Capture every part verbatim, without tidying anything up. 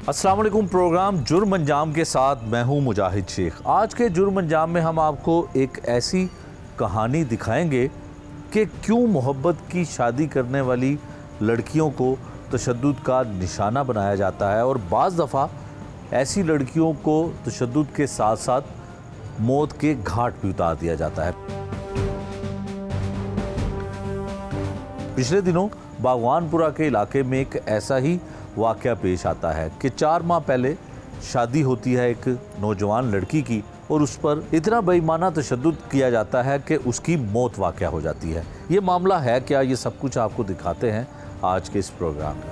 अस्सलाम वालेकुम। प्रोग्राम जुर्म अंजाम के साथ मैं हूं मुजाहिद शेख। आज के जुर्म अंजाम में हम आपको एक ऐसी कहानी दिखाएंगे कि क्यों मोहब्बत की शादी करने वाली लड़कियों को तशद्दुद का निशाना बनाया जाता है और बाज़ दफ़ा ऐसी लड़कियों को तशद्दुद के साथ साथ मौत के घाट भी उतार दिया जाता है। पिछले दिनों बागवानपुरा के इलाके में एक ऐसा ही वाक़या पेश आता है कि चार माह पहले शादी होती है एक नौजवान लड़की की और उस पर इतना बेईमाना तशद्दुद किया जाता है कि उसकी मौत वाक़या हो जाती है। ये मामला है क्या, ये सब कुछ आपको दिखाते हैं आज के इस प्रोग्राम में।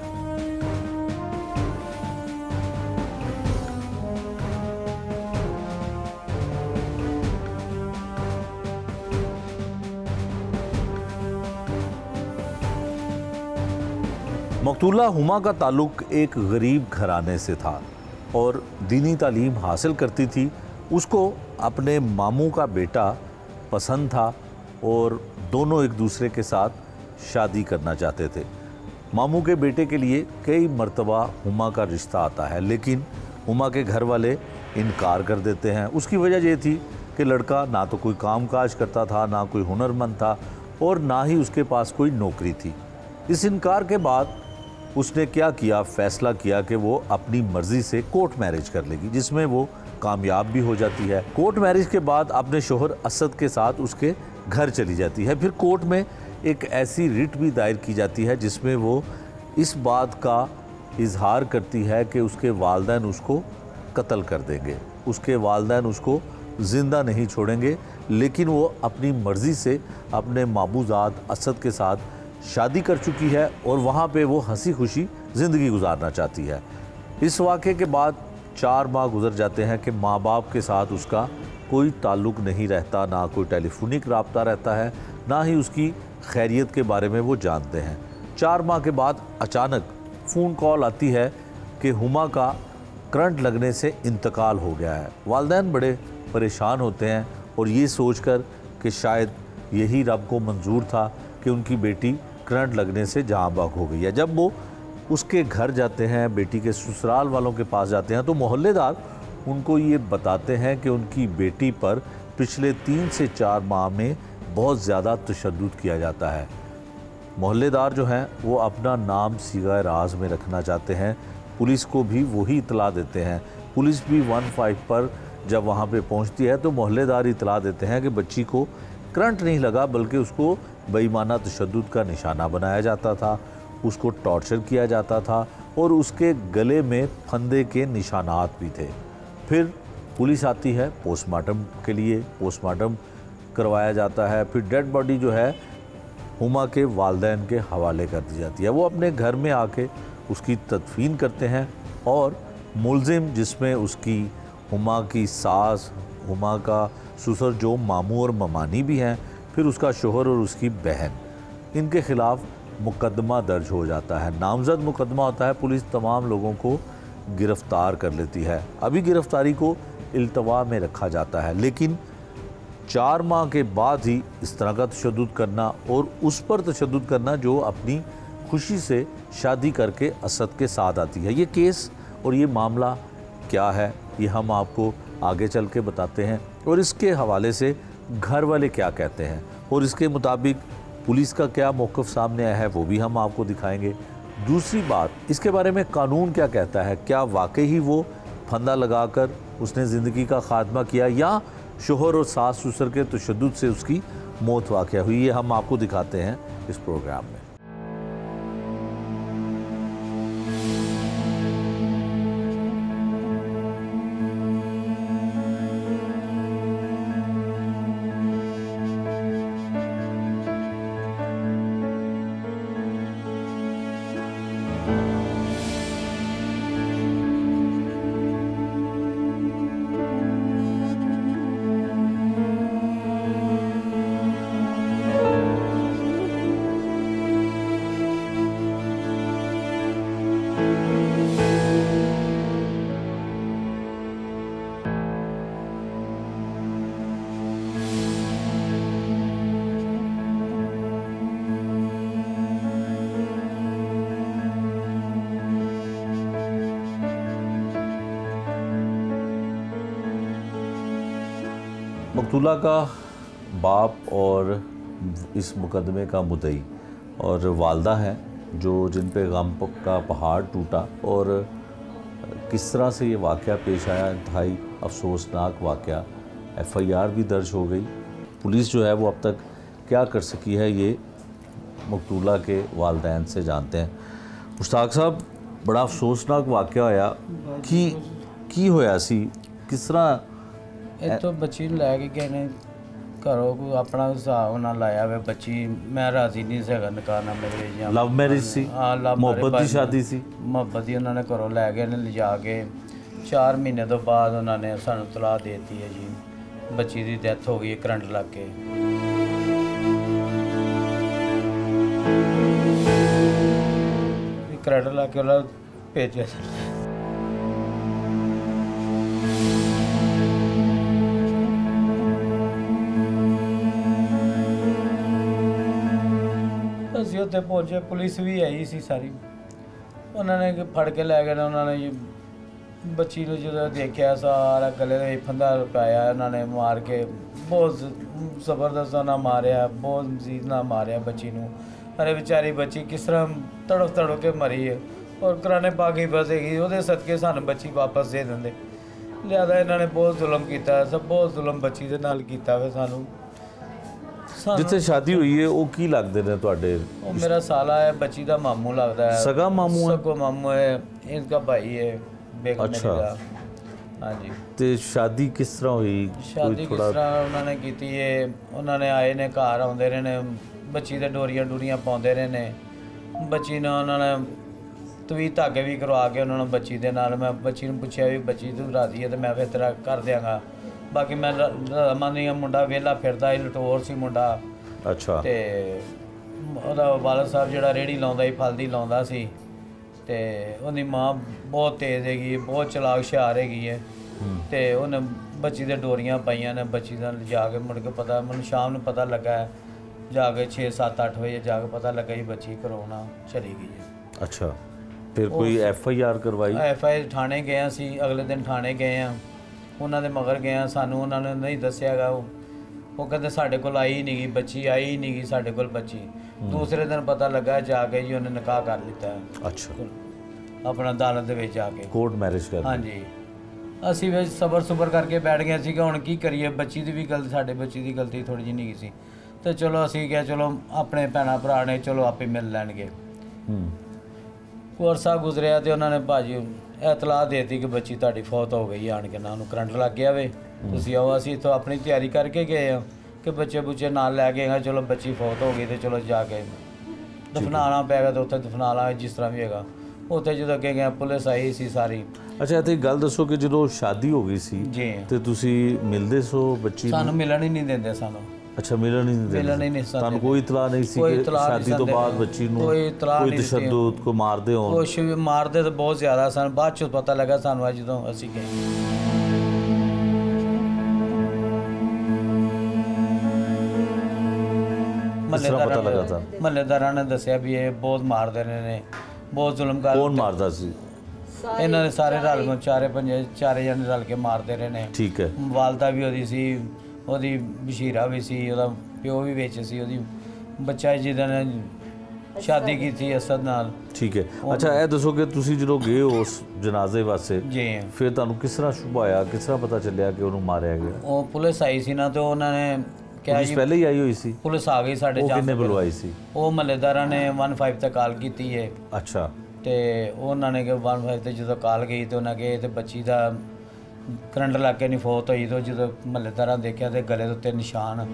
मकतूला हुमा का ताल्लुक़ एक गरीब घराने से था और दीनी तालीम हासिल करती थी। उसको अपने मामू का बेटा पसंद था और दोनों एक दूसरे के साथ शादी करना चाहते थे। मामू के बेटे के लिए कई मर्तबा हुमा का रिश्ता आता है, लेकिन हुमा के घर वाले इनकार कर देते हैं। उसकी वजह ये थी कि लड़का ना तो कोई काम काज करता था, ना कोई हुनरमंद था और ना ही उसके पास कोई नौकरी थी। इस इनकार के बाद उसने क्या किया, फ़ैसला किया कि वो अपनी मर्ज़ी से कोर्ट मैरिज कर लेगी, जिसमें वो कामयाब भी हो जाती है। कोर्ट मैरिज के बाद अपने शोहर असद के साथ उसके घर चली जाती है। फिर कोर्ट में एक ऐसी रिट भी दायर की जाती है जिसमें वो इस बात का इजहार करती है कि उसके वालिदैन उसको कत्ल कर देंगे, उसके वालिदैन उसको ज़िंदा नहीं छोड़ेंगे, लेकिन वो अपनी मर्ज़ी से अपने माबूजाद असद के साथ शादी कर चुकी है और वहाँ पे वो हंसी खुशी ज़िंदगी गुजारना चाहती है। इस वाक़े के बाद चार माह गुजर जाते हैं कि माँ बाप के साथ उसका कोई ताल्लुक़ नहीं रहता, ना कोई टेलीफोनिक रब्ता रहता है, ना ही उसकी खैरियत के बारे में वो जानते हैं। चार माह के बाद अचानक फ़ोन कॉल आती है कि हुमा का करंट लगने से इंतकाल हो गया है। वालिदैन बड़े परेशान होते हैं और ये सोचकर कि शायद यही रब को मंजूर था कि उनकी बेटी करंट लगने से जहाँ बाग हो गई है। जब वो उसके घर जाते हैं, बेटी के ससुराल वालों के पास जाते हैं, तो मोहल्लेदार उनको ये बताते हैं कि उनकी बेटी पर पिछले तीन से चार माह में बहुत ज़्यादा तशद्दुद किया जाता है। मोहल्लेदार जो हैं वो अपना नाम सीगा राज में रखना चाहते हैं। पुलिस को भी वही इतला देते हैं। पुलिस भी वन फाइव पर जब वहाँ पे पहुँचती है तो मोहल्लेदार इतला देते हैं कि बच्ची को करंट नहीं लगा, बल्कि उसको बेईमाना तशद्दुद का निशाना बनाया जाता था, उसको टॉर्चर किया जाता था और उसके गले में फंदे के निशानात भी थे। फिर पुलिस आती है पोस्टमार्टम के लिए, पोस्टमार्टम करवाया जाता है। फिर डेड बॉडी जो है हुमा के वालिदैन के हवाले कर दी जाती है। वो अपने घर में आके उसकी तदफीन करते हैं और मुलजिम, जिसमें उसकी हुमा की सास, हुमा का ससुर जो मामू और ममानी भी हैं, फिर उसका शोहर और उसकी बहन, इनके ख़िलाफ़ मुकदमा दर्ज हो जाता है। नामज़द मुकदमा होता है। पुलिस तमाम लोगों को गिरफ़्तार कर लेती है। अभी गिरफ़्तारी को इल्तवा में रखा जाता है, लेकिन चार माह के बाद ही इस तरह का तशद्दुद करना और उस पर तशद्दुद करना जो अपनी खुशी से शादी करके असद के साथ आती है। ये केस और ये मामला क्या है, ये हम आपको आगे चल के बताते हैं और इसके हवाले से घर वाले क्या कहते हैं और इसके मुताबिक पुलिस का क्या मौक़िफ़ सामने आया है वो भी हम आपको दिखाएंगे। दूसरी बात, इसके बारे में कानून क्या कहता है, क्या वाकई ही वो फंदा लगाकर उसने ज़िंदगी का ख़ात्मा किया या शोहर और सास ससुर के तशद्दुद से उसकी मौत वाक़या हुई, ये हम आपको दिखाते हैं इस प्रोग्राम में। मकतूला का बाप और इस मुकदमे का मुद्दई और वालदा है जो जिन पे गम का पहाड़ टूटा, और किस तरह से ये वाक़या पेश आया, इंतहाई अफसोसनाक वाक़या। एफ़ आई आर भी दर्ज हो गई। पुलिस जो है वो अब तक क्या कर सकी है, ये मकतूला के वालिदैन से जानते हैं। मुश्ताक साहब, बड़ा अफसोसनाक वाक़या होया कि की होया सी, किस तरह इतों बच्ची लैके गए ने घरों को अपना हिसाब ना लाया वे बच्ची, मैं राजी नहीं सका निकाहना मेरे। लव मैरिज सी, हाँ लव मोहब्बत की शादी सी। मोहब्बत ही उन्होंने घरों लै गए ने लिजा के। चार महीने तो बाद उन्होंने सानू तलाक दे दी है जी। बच्ची की डैथ हो गई है करंट लग के। करंट लग के वाला भेजा ਅਸੀਂ ਉੱਥੇ ਪਹੁੰਚੇ, ਪੁਲਿਸ ਵੀ ਆਈ ਸੀ ਸਾਰੀ। ਉਹਨਾਂ ਨੇ ਫੜ ਕੇ ਲੈ ਗਏ ਨੇ। ਉਹਨਾਂ ਨੇ ਬੱਚੀ ਨੂੰ ਜਦੋਂ ਦੇਖਿਆ ਸਾਰਾ ਗਲੇ ਦੇ ਫੰਦਾ ਪਾਇਆ ਉਹਨਾਂ ਨੇ ਮਾਰ ਕੇ, ਬਹੁਤ ਜ਼ਬਰਦਸਤ ਨਾਲ ਮਾਰਿਆ, ਬਹੁਤ ਮਜ਼ੀਦ ਨਾਲ ਮਾਰਿਆ ਬੱਚੀ ਨੂੰ। ਅਰੇ ਵਿਚਾਰੀ ਬੱਚੀ ਕਿਸ ਤਰ੍ਹਾਂ ਤੜਫ ਤੜਫ ਕੇ ਮਰੀ ਹੈ, ਔਰ ਕਰਾਣੇ ਪਾ ਕੇ ਫਸੇਗੀ। ਉਹਦੇ ਸਦਕੇ ਸਾਨੂੰ ਬੱਚੀ ਵਾਪਸ ਦੇ ਦਿੰਦੇ। ਲਿਆਦਾ ਇਹਨਾਂ ਨੇ ਬਹੁਤ ਜ਼ੁਲਮ ਕੀਤਾ, ਸਭ ਬਹੁਤ ਜ਼ੁਲਮ ਬੱਚੀ ਦੇ ਨਾਲ ਕੀਤਾ ਵੇ ਸਾਨੂੰ। जिथे शादी हुई है वो की लगते हैं तुहाडे? वो मेरा साला है, बच्ची का मामू लगता है। सगा मामू है? सगो मामू है, इनका भाई है बेगम। अच्छा। हाँ जी। तो शादी किस तरह हुई? शादी किस तरह उन्होंने की है, उन्होंने आए ने घर आते रहे ने, बच्ची दे डोरियां डोरियां पाते रहे ने। बच्ची ने उन्होंने तवी धागे भी करवा के उन्होंने बच्ची दे नाल। मैं बच्ची ने पूछा भी बच्ची तू राजी है तो मैं फिर तेरा कर देंगा। बाकी मैं मानी मुंडा वेला फिरदा ही, लटोर सी मुंडा। अच्छा। ते ਉਹਦਾ ਵਾਲਦ ਸਾਹਿਬ ਜਿਹੜਾ ਰੇਹੜੀ ਲਾਉਂਦਾ ਸੀ, ਫਲ ਦੀ ਲਾਉਂਦਾ ਸੀ, ਤੇ ਉਹਦੀ ਮਾਂ ਬਹੁਤ ਤੇਜ਼ ਹੈਗੀ, ਬਹੁਤ ਚਲਾਕ ਹੁਸ਼ਿਆਰ ਹੈਗੀ ਹੈ। ਤੇ ਉਹਨੇ ਬੱਚੀ ਦੇ ਡੋਰੀਆਂ ਪਾਈਆਂ ਨੇ। ਬੱਚੀ ਦਾ ਜਾ ਕੇ ਮੁੜ ਕੇ ਪਤਾ ਮੈਨੂੰ ਸ਼ਾਮ ਨੂੰ ਪਤਾ ਲੱਗਾ ਜਾ ਕੇ ਛੇ ਸੱਤ ਅੱਠ ਵਜੇ ਜਾ ਕੇ ਪਤਾ ਲੱਗਾ ਜੀ ਬੱਚੀ ਕਰੋਨਾ ਚਲੀ ਗਈ ਹੈ। ਅੱਛਾ। ਫਿਰ ਕੋਈ ਐਫ ਆਈ ਆਰ ਕਰਵਾਈ? ਐਫ ਆਈ ਆਰ ਥਾਣੇ ਗਏ ਸੀ, ਅਗਲੇ ਦਿਨ ਥਾਣੇ ਗਏ ਆ, ਉਹਨਾਂ ਦੇ ਮਗਰ ਗਏ ਆ। ਸਾਨੂੰ ਉਹਨਾਂ ਨੇ ਨਹੀਂ ਦੱਸਿਆਗਾ। ਉਹ ਉਹ ਕਹਿੰਦੇ ਸਾਡੇ ਕੋਲ ਆਈ ਨਹੀਂ ਗਈ ਬੱਚੀ, ਆਈ ਨਹੀਂ ਗਈ ਸਾਡੇ ਕੋਲ ਬੱਚੀ। ਦੂਸਰੇ ਦਿਨ ਪਤਾ ਲੱਗਾ ਜਾ ਕੇ ਜੀ ਉਹਨੇ ਨਿਕਾਹ ਕਰ ਲਿੱਤਾ। ਅੱਛਾ। ਆਪਣਾ ਅਦਾਲਤ ਦੇ ਵਿੱਚ ਜਾ ਕੇ ਕੋਰਟ ਮੈਰਿਜ ਕਰ। ਹਾਂਜੀ। ਅਸੀਂ ਵਿੱਚ ਸਬਰ ਸੁਬਰ ਕਰਕੇ ਬੈਠ ਗਏ ਸੀਗਾ ਹੁਣ ਕੀ ਕਰੀਏ। ਬੱਚੀ ਦੀ ਵੀ ਗਲਤੀ, ਸਾਡੇ ਬੱਚੀ ਦੀ ਗਲਤੀ ਥੋੜ੍ਹੀ ਜਿਹੀ ਨਹੀਂ ਸੀ। ਤੇ ਚਲੋ ਅਸੀਂ ਕਿਹਾ ਚਲੋ ਆਪਣੇ ਭੈਣਾਂ ਭਰਾ ਨੇ ਚਲੋ ਆਪੇ ਮਿਲ ਲੈਣਗੇ। ਕੋਰ ਸਾਹਿਬ ਗੁਜ਼ਰਿਆ ਤੇ ਉਹਨਾਂ ਨੇ ਭਾਜੀ ਇਤਲਾਹ ਦੇ ਦਿੱਤੀ ਕਿ ਬੱਚੀ ਤੁਹਾਡੀ ਫੌਤ ਹੋ ਗਈ। ਆਣ ਕੇ ਨਾ ਉਹਨੂੰ ਕਰੰਟ ਲੱਗ ਗਿਆ ਵੇ, ਤੁਸੀਂ ਆਓ। ਅਸੀਂ ਇੱਥੋਂ ਆਪਣੀ ਤਿਆਰੀ ਕਰਕੇ ਗਏ ਹਾਂ ਕਿ ਬੱਚੇ ਬੁੱਚੇ ਨਾਲ ਲੈ ਕੇ ਗਏ। ਚਲੋ ਬੱਚੀ ਫੌਤ ਹੋ ਗਈ ਤੇ ਚਲੋ ਜਾ ਕੇ ਦਫਨਾਉਣਾ ਪੈਗਾ ਤੇ ਉੱਥੇ ਦਫਨਾ ਲਾਂਗੇ ਜਿਸ ਤਰ੍ਹਾਂ ਵੀ ਹੈਗਾ। ਉੱਥੇ ਜਦੋਂ ਅੱਗੇ ਗਏ ਪੁਲਿਸ ਆਈ ਸੀ ਸਾਰੀ। ਅੱਛਾ। ਤੇ ਗੱਲ ਦੱਸੋ ਕਿ ਜਦੋਂ ਸ਼ਾਦੀ ਹੋ ਗਈ ਸੀ ਜੀ ਤੇ ਤੁਸੀਂ ਮਿਲਦੇ ਸੋ ਬੱਚੀ ਨੂੰ? ਸਾਨੂੰ ਮਿਲਣ ਹੀ ਨਹੀਂ ਦਿੰਦੇ ਸਾਨੂੰ। ਅੱਛਾ। ਮਿਲਣ ਹੀ ਨਹੀਂ ਦਿੰਦੇ? ਮਿਲਣ ਹੀ ਨਹੀਂ ਸਾਨੂੰ। ਤੁਹਾਨੂੰ ਕੋਈ ਇਤਲਾਹ ਨਹੀਂ ਸੀ ਕਿ ਸ਼ਾਦੀ ਤੋਂ ਬਾਅਦ ਬੱਚੀ ਨੂੰ ਕੋਈ ਇਤਲਾਹ ਕੋਈ ਨਹੀਂ ਸੀ। ਤਸ਼ੱਦਦ ਕੋ ਮਾਰਦੇ ਹੋਣ? ਕੁਛ ਵੀ ਮਾਰਦੇ ਤਾਂ ਬਹੁਤ ਜ਼ਿਆਦਾ ਸਨ। ਬਾਅਦ ਚੋਂ ਪਤਾ ਲੱਗਾ ਸਾਨੂੰ ਅੱਜ ਜਦੋਂ ਅਸੀਂ ਗਏ। ਮਹੱਲੇਦਾਰਾਂ ਮਹੱਲੇਦਾਰਾਂ ਨੇ ਦੱਸਿਆ ਵੀ ਇਹ ਬਹੁਤ ਮਾਰਦੇ ਨੇ, ਬਹੁਤ ਜ਼ੁਲਮ ਕਰਦੇ। ਕੌਣ ਮਾਰਦਾ ਸੀ? ਇਹਨਾਂ ਦੇ ਸਾਰੇ ਰਲ ਕੇ ਚਾਰੇ ਪੰਜੇ ਚਾਰੇ ਜਣੇ ਰਲ ਕੇ ਮਾਰਦੇ ਰਹੇ ਨੇ। ਠੀਕ ਹੈ। ਵਾਲਦਾ ਵੀ ਉਹਦੀ ਸੀ, ਉਹਦੀ ਬਸ਼ੀਰਾ ਵੀ ਸੀ, ਉਹਦਾ ਪਿਓ ਵੀ ਵਿੱਚ ਸੀ, ਉਹਦੀ ਬੱਚਾ ਜਿਹਦਾ ਨੇ ਸ਼ਾਦੀ ਕੀਤੀ ਅਸਦ ਨਾਲ। ਠੀਕ ਹੈ। ਅੱਛਾ। ਇਹ ਦੱਸੋ ਕਿ ਤੁਸੀਂ ਜਦੋਂ ਗਏ ਉਸ ਜਨਾਜ਼ੇ ਵਾਸਤੇ ਜੀ ਫਿਰ ਤੁਹਾਨੂੰ ਕਿਸ ਤਰ੍ਹਾਂ ਸ਼ੁਭ ਆਇਆ, ਕਿਸ ਤਰ੍ਹਾਂ ਪਤਾ ਚੱਲਿਆ ਕਿ ਉਹਨੂੰ ਮਾਰਿਆ ਗਿਆ? ਉਹ ਪੁਲਿਸ ਆਈ ਸੀ ਨਾ ਤੇ ਉਹਨਾਂ ਨੇ ਕਿਹਾ ਜੀ ਪਹਿਲੇ ਹੀ ਆਈ ਹੋਈ ਸੀ? ਪੁਲਿਸ ਆ ਗਈ ਸਾਡੇ। ਕਿੰਨੇ ਬੁਲਵਾਈ ਸੀ? ਉਹ ਮਹੱਲੇਦਾਰਾਂ ਨੇ ਇੱਕ ਪੰਜ ਤੇ ਕਾਲ ਕੀਤੀ ਹੈ। ਅੱਛਾ। ਤੇ ਉਹਨਾਂ ਨੇ ਕਿ ਇੱਕ ਪੰਜ ਤੇ ਜਦੋਂ ਕਾਲ ਗਈ ਤੇ ਉਹਨਾਂ ਕਹੇ ਤੇ ਬੱਚੀ ਦਾ ਕਰੰਟ ਲੱਗ ਕੇ ਨਹੀਂ ਫੌਤ ਹੋਈ। ਤੇ ਜਦੋਂ ਮਹੱਲੇਦਾਰਾਂ ਦੇਖਿਆ ਤੇ ਗਲੇ ਦੇ ਉੱਤੇ ਨਿਸ਼ਾਨ।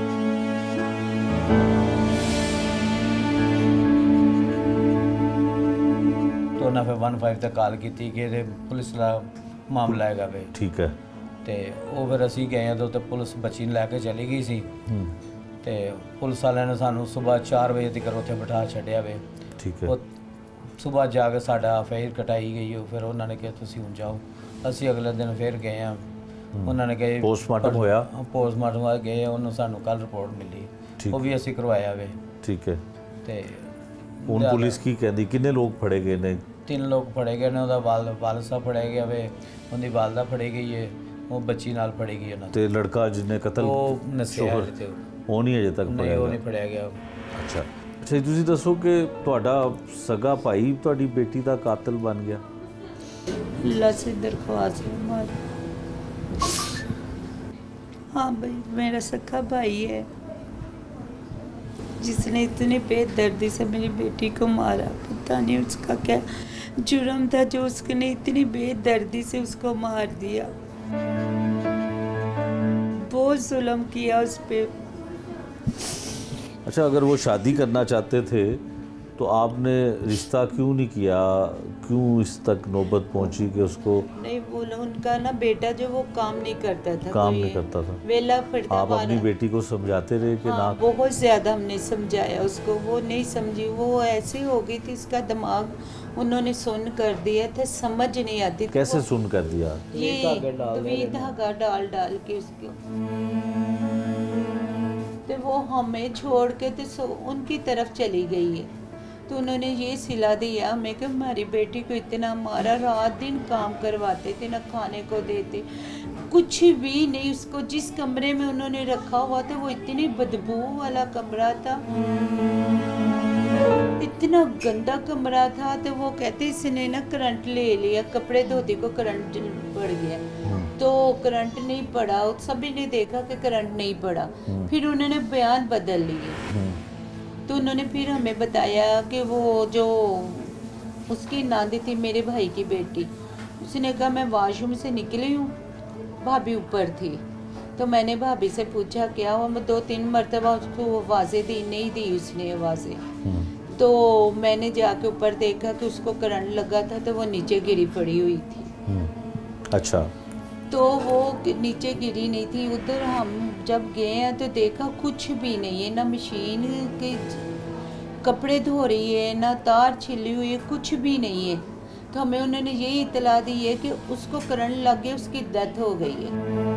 तो उन्हें फिर वन फाइव तक कॉल की कि ये पुलिस का मामला है वे। ठीक है। तो वो फिर असी गए तो, तो पुलिस बच्ची ने लैके चली गई सी। तो पुलिस वाले ने सानू सुबह चार बजे तक उत्थे बिठा छड्डिया वे। ठीक है। सुबह जाके साडा फिर कटाई गई हो। फिर उन्होंने कहा तुसीं हुण जाओ। असी अगले दिन फिर गए हैं। उन्होंने कहा पोस्टमार्टम होया? पोस्टमार्टम गए, उन्होंने सानू कल रिपोर्ट मिली, वो भी असी करवाया वे। ठीक है। तो ਹੁਣ ਪੁਲਿਸ ਕੀ ਕਹਿੰਦੀ? ਕਿੰਨੇ ਲੋਕ ਫੜੇ ਗਏ ਨੇ? तीन लोग फड़े गए ने। ਉਹਦਾ ਵਾਲ ਵਾਲਦ ਸਾਹਿਬ ਫੜਿਆ ਗਿਆ ਵੇ, ਉਹਦੀ ਵਾਲਦਾ ਫੜੀ ਗਈ ਹੈ, ਉਹ ਬੱਚੀ ਨਾਲ ਫੜੀ ਗਈ ਉਹਨਾਂ ਤੇ ਲੜਕਾ ਜਿਹਨੇ ਕਤਲ ਉਹ ਨਸਿਆ ਸ਼ੋਹਰ- ਜਿੱਤੇ ਉਹ ਨਹੀਂ ਅਜੇ ਤੱਕ ਨਹੀਂ ਫੜਿਆ ਉਹ ਗਿਆ। ਨਹੀਂ ਫੜਿਆ ਗਿਆ। ਅੱਛਾ ਅੱਛਾ ਜੀ, ਤੁਸੀਂ ਦੱਸੋ ਕਿ ਤੁਹਾਡਾ ਸਗਾ ਭਾਈ ਤੁਹਾਡੀ ਬੇਟੀ ਦਾ ਕਾਤਲ ਬਣ ਗਿਆ। अल्लाह से दरख्वास्त है हमारी। हाँ भाई, मेरा सखा भाई है जिसने इतनी बेदर्दी से मेरी बेटी को मारा। पता नहीं उसका क्या जुर्म था जो उसने इतनी बेदर्दी से उसको मार दिया। बहुत जुल्म किया उस पे। अच्छा, अगर वो शादी करना चाहते थे तो आपने रिश्ता क्यों नहीं किया, क्यों इस तक नौबत पहुंची कि उसको नहीं बोला, उनका ना बेटा जो वो काम नहीं करता था, काम कोई नहीं करता था। वेला फिरता आप अपनी मारा। बेटी को समझाते रहे कि हाँ, ना। बहुत ज़्यादा हमने समझाया उसको, वो नहीं समझी। वो ऐसी हो गई थी, इसका दिमाग उन्होंने सुन कर दिया था, समझ नहीं आती थी। कैसे वो- सुन कर दिया। ये धागे डाल दे तवी रहे हैं। धागा डाल डाल के उसको, तो वो हमें छोड़ के तो सो उनकी तरफ चली गई है। तो उन्होंने ये सिला दिया हमें कि हमारी बेटी को इतना मारा, रात दिन काम करवाते थे, ना खाने को देते, कुछ भी नहीं। उसको जिस कमरे में उन्होंने रखा हुआ था वो इतनी बदबू वाला कमरा था, इतना गंदा कमरा था। तो वो कहते इसने ना करंट ले लिया, कपड़े धोती को करंट पड़ गया। तो करंट नहीं पड़ा, सभी ने देखा कि करंट नहीं पड़ा। फिर उन्होंने बयान बदल लिए। तो उन्होंने फिर हमें बताया कि वो जो उसकी नानी थी, मेरे भाई की बेटी, उसने कहा मैं वॉशरूम से निकली हूँ, भाभी ऊपर थी। तो मैंने भाभी से पूछा क्या हुआ, मैं दो तीन मरतबा उसको आवाज़ें दी, नहीं दी उसने आवाज़ें। तो मैंने जाके ऊपर देखा कि उसको करंट लगा था, तो वो नीचे गिरी पड़ी हुई थी। अच्छा, तो वो नीचे गिरी नहीं थी। उधर हम जब गए हैं तो देखा कुछ भी नहीं है, ना मशीन के कपड़े धो रही है, ना तार छिली हुई है, कुछ भी नहीं है। तो हमें उन्होंने यही इतला दी है कि उसको करंट लग गया, उसकी डेथ हो गई है,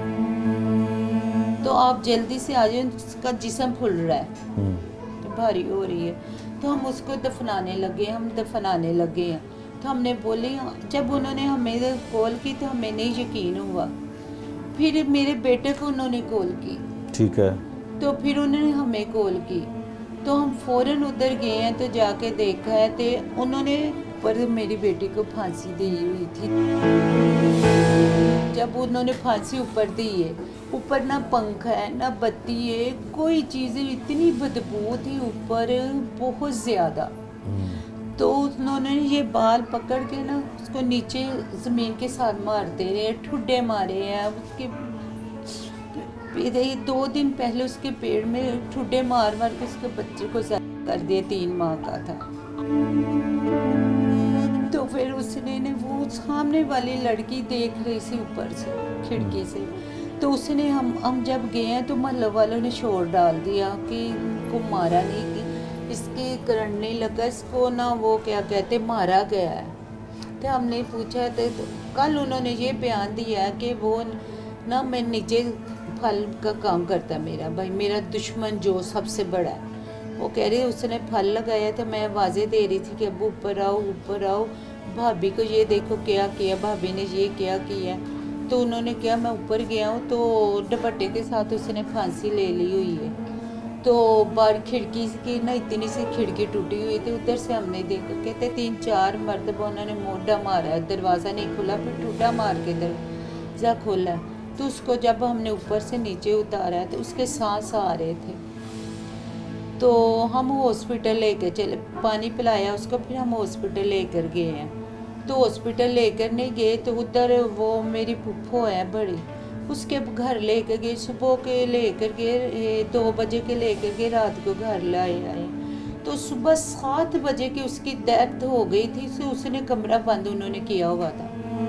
तो आप जल्दी से आ जाओ, उसका जिस्म फूल रहा है, तो भारी हो रही है। तो हम उसको दफनाने लगे, हम दफनाने लगे हैं। तो हमने बोली, जब उन्होंने हमें कॉल की तो हमें नहीं यकीन हुआ। फिर मेरे बेटे को उन्होंने कॉल की, ठीक है। तो फिर उन्होंने हमें कॉल की, तो हम फ़ौरन उधर गए हैं। तो जाके देखा है तो उन्होंने पर मेरी बेटी को फांसी दी हुई थी। जब उन्होंने फांसी ऊपर दी है, ऊपर ना पंखा है ना बत्ती है, कोई चीज़ें, इतनी बदबू थी ऊपर बहुत ज़्यादा। तो उन्होंने ये बाल पकड़ के ना उसको नीचे ज़मीन के साथ मारते रहे, ठुड्डे मारे हैं उसके। दो दिन पहले उसके पेड़ में ठुड्डे मार मार के उसके बच्चे को ज़ाया कर दिया, तीन माह का था। तो फिर उसने ने वो सामने वाली लड़की देख रही थी ऊपर से खिड़की से, तो उसने हम हम जब गए हैं तो मोहल्ले वालों ने शोर डाल दिया कि इनको मारा नहीं, कि इसके करंट नहीं लगा, इसको ना वो क्या कहते मारा गया है। तो हमने पूछा तो, तो कल उन्होंने ये बयान दिया कि वो ना मैं नीचे फल का काम करता, मेरा भाई मेरा दुश्मन जो सबसे बड़ा है, वो कह रही उसने फल लगाया था। मैं आवाज़ें दे रही थी कि अब ऊपर आओ ऊपर आओ, भाभी को ये देखो क्या किया, भाभी ने ये क्या किया। तो उन्होंने क्या, मैं ऊपर गया हूँ तो दुपट्टे के साथ उसने फांसी ले ली हुई है। तो बाहर खिड़की की ना इतनी सी खिड़की टूटी हुई थी, उधर से हमने देखा, कहते तीन चार मरतबा उन्होंने मोटा मारा है, दरवाज़ा नहीं खुला, फिर टूटा मार के दरवाज़ा खोला। तो उसको जब हमने ऊपर से नीचे उतारा है तो उसके सांस आ रहे थे। तो हम हॉस्पिटल लेकर चले, पानी पिलाया उसको, फिर हम हॉस्पिटल लेकर गए हैं। तो हॉस्पिटल लेकर नहीं गए तो उधर वो मेरी फूफो है बड़ी, उसके घर लेकर गए, सुबह के लेकर गए, दो बजे के लेकर गए, रात को घर लाए आए। तो सुबह सात बजे की उसकी डेथ हो गई थी। तो उसने कमरा बंद उन्होंने किया हुआ था।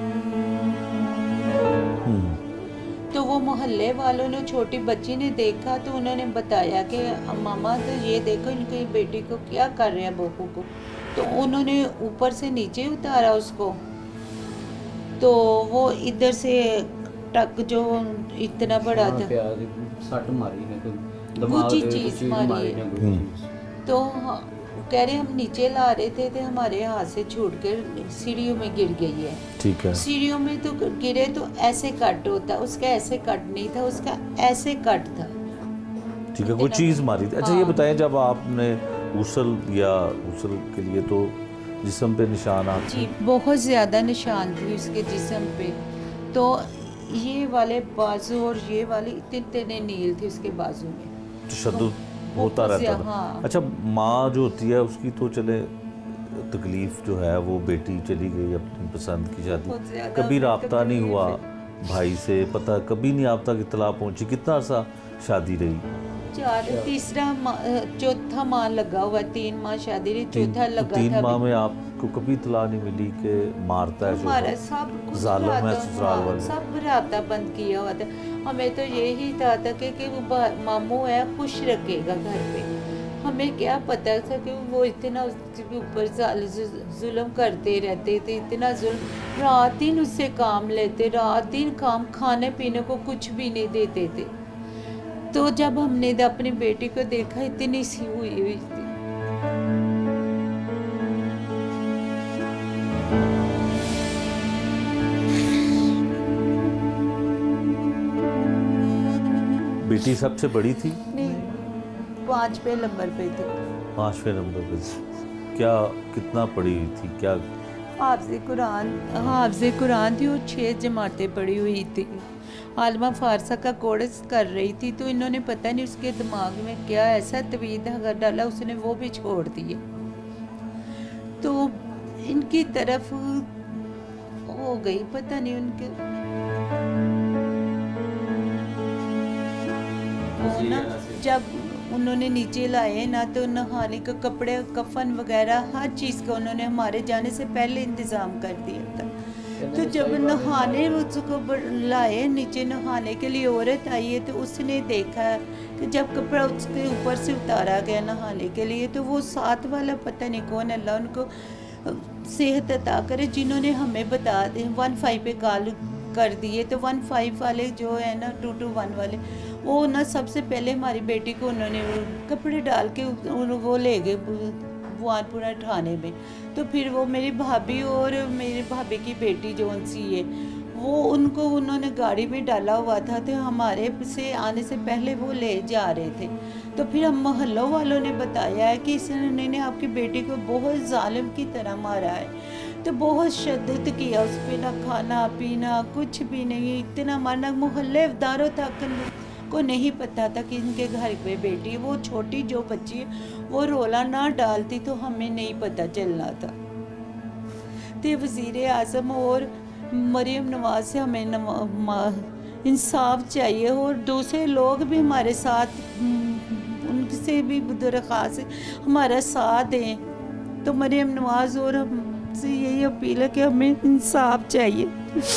तो वो मोहल्ले वालों ने, छोटी बच्ची ने देखा तो उन्होंने बताया कि मामा तो ये देखो इनकी बेटी को क्या कर रहे हैं बहू को। तो उन्होंने ऊपर से नीचे उतारा उसको, तो वो इधर से टक जो इतना बड़ा था, सट मारी ने, कुछ चीज मारी है। तो कह रहे हम नीचे ला रहे थे तो हमारे हाथ से छूट कर सीढ़ियों में गिर गई है। ठीक है। सीढ़ियों में तो गिरे तो ऐसे कट होता, उसका ऐसे कट नहीं था, उसका ऐसे कट था। ठीक है, कोई चीज़ मारी थी। अच्छा ये हाँ। बताएं, जब आपने गूसल या गूसल के लिए तो जिस्म पे निशान आप जी बहुत ज़्यादा निशान थी उसके जिस्म पे, तो ये वाले बाजू और ये वाली इतने इतने नील थे उसके बाजू में, तशद्दुद होता रहता था। हाँ। अच्छा माँ जो होती है उसकी तो चले तकलीफ जो है वो बेटी चली गई अपनी पसंद की शादी, कभी राब्ता नहीं हुआ भाई से, पता कभी नहीं आप तक इतला पहुंची। कितना अर्सा शादी रही? चार तीसरा चौथा माह लगा हुआ, तीन माह शादी रही, चौथा लगा तीन था। माह में आपको कभी इतला नहीं मिली कि मारता है हमारा शोहर, सब कुछ जालिम है राता- ससुराल हाँ, वाले? सब राता बंद किया हुआ था। हमें तो यही था, था कि, कि वो बा- मामू है खुश रखेगा घर पे। हमें क्या पता था कि वो इतना उसके ऊपर जाल- जु- जुल्म करते रहते थे, इतना जुल्म, रात दिन उससे काम लेते, रात दिन काम, खाने पीने को कुछ भी नहीं देते थे। तो जब हमने अपनी बेटी को देखा इतनी सी हुई हुई थी। बेटी सबसे बड़ी थी? नहीं, पाँचवें नंबर पे थी। पाँचवें नंबर पे थी। क्या कितना पढ़ी हुई थी? क्या हाफ़िज़ कुरान हाफ़िज़ कुरान थी और छः जमातें पढ़ी हुई थी। आलमा फ़ारसा का कोर्स कर रही थी, तो इन्होंने पता नहीं उसके दिमाग में क्या ऐसा तवीद अगर डाला, उसने वो भी छोड़ दिए। तो इनकी तरफ हो गई, पता नहीं उनके वो ना, जब उन्होंने नीचे लाए ना तो नहाने का कपड़े कफन वगैरह हर चीज़ का उन्होंने हमारे जाने से पहले इंतज़ाम कर दिया था। तो जब नहाने उसको लाए नीचे नहाने के लिए औरत आई है, तो उसने देखा कि जब कपड़ा उसके ऊपर से उतारा गया नहाने के लिए, तो वो साथ वाला पता नहीं कौन, अल्लाह उनको सेहत अता करे, जिन्होंने हमें बता दें वन फाइव पे कॉल कर दिए। तो वन फाइव वाले जो है ना, टू टू वन वाले, वो ना सबसे पहले हमारी बेटी को उन्होंने कपड़े डाल के वो ले गए बुआनपुरा थाने में। तो फिर वो मेरी भाभी और मेरी भाभी की बेटी जो सी है, वो उनको उन्होंने गाड़ी में डाला हुआ था, तो हमारे से आने से पहले वो ले जा रहे थे। तो फिर हम मोहल्लों वालों ने बताया है कि इसने आपकी बेटी को बहुत जालिम की तरह मारा है, तो बहुत शद्दत किया उस पर, ना खाना पीना कुछ भी नहीं, इतना मारना। मोहल्लेदारों तक को नहीं पता था कि इनके घर पे बेटी है। वो छोटी जो बच्ची है वो रोला ना डालती तो हमें नहीं पता चलना था। तो वज़ीर आज़म और मरीम नवाज से हमें इंसाफ चाहिए, और दूसरे लोग भी हमारे साथ, उनसे भी दरख्वास्त हमारा साथ दें। तो मरीम नवाज और हमसे यही अपील है कि हमें इंसाफ चाहिए।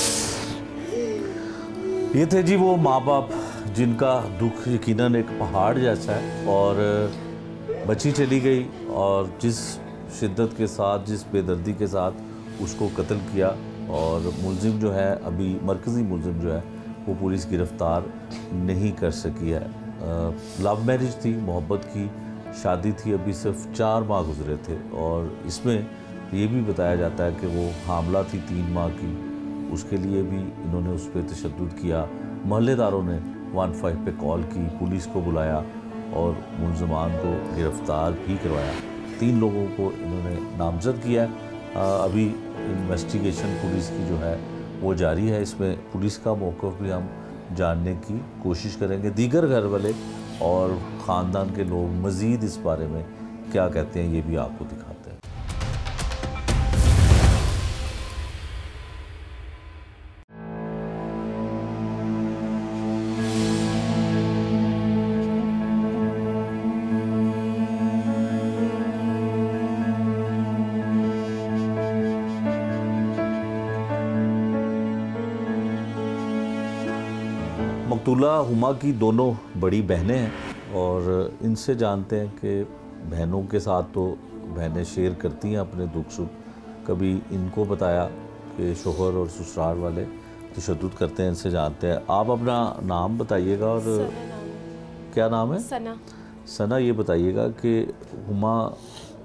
ये थे जी वो माँ बाप जिनका दुख यकीनन एक पहाड़ जैसा है, और बच्ची चली गई और जिस शिद्दत के साथ, जिस बेदर्दी के साथ उसको कत्ल किया, और मुलजिम जो है अभी मरकज़ी मुलजिम जो है वो पुलिस गिरफ़्तार नहीं कर सकी है। लव मैरिज थी, मोहब्बत की शादी थी, अभी सिर्फ चार माह गुजरे थे, और इसमें ये भी बताया जाता है कि वो हामला थी तीन माह की, उसके लिए भी इन्होंने उस पर तशद्दुद किया। मोहल्लेदारों ने वन फाइव पे कॉल की, पुलिस को बुलाया और मुलजमान को गिरफ़्तार भी करवाया। तीन लोगों को इन्होंने नामजद किया है। अभी इन्वेस्टिगेशन पुलिस की जो है वो जारी है। इसमें पुलिस का मौक़िफ़ भी हम जानने की कोशिश करेंगे। दीगर घर वाले और ख़ानदान के लोग मज़ीद इस बारे में क्या कहते हैं, ये भी आपको दिखाते हैं। मकतूला हुमा की दोनों बड़ी बहनें हैं, और इनसे जानते हैं कि बहनों के साथ तो बहनें शेयर करती हैं अपने दुख सुख। कभी इनको बताया कि शोहर और ससुराल वाले तशद्दुद करते हैं, इनसे जानते हैं। आप अपना नाम बताइएगा। और सना नाम है। क्या नाम है? सना। सना, ये बताइएगा कि हुमा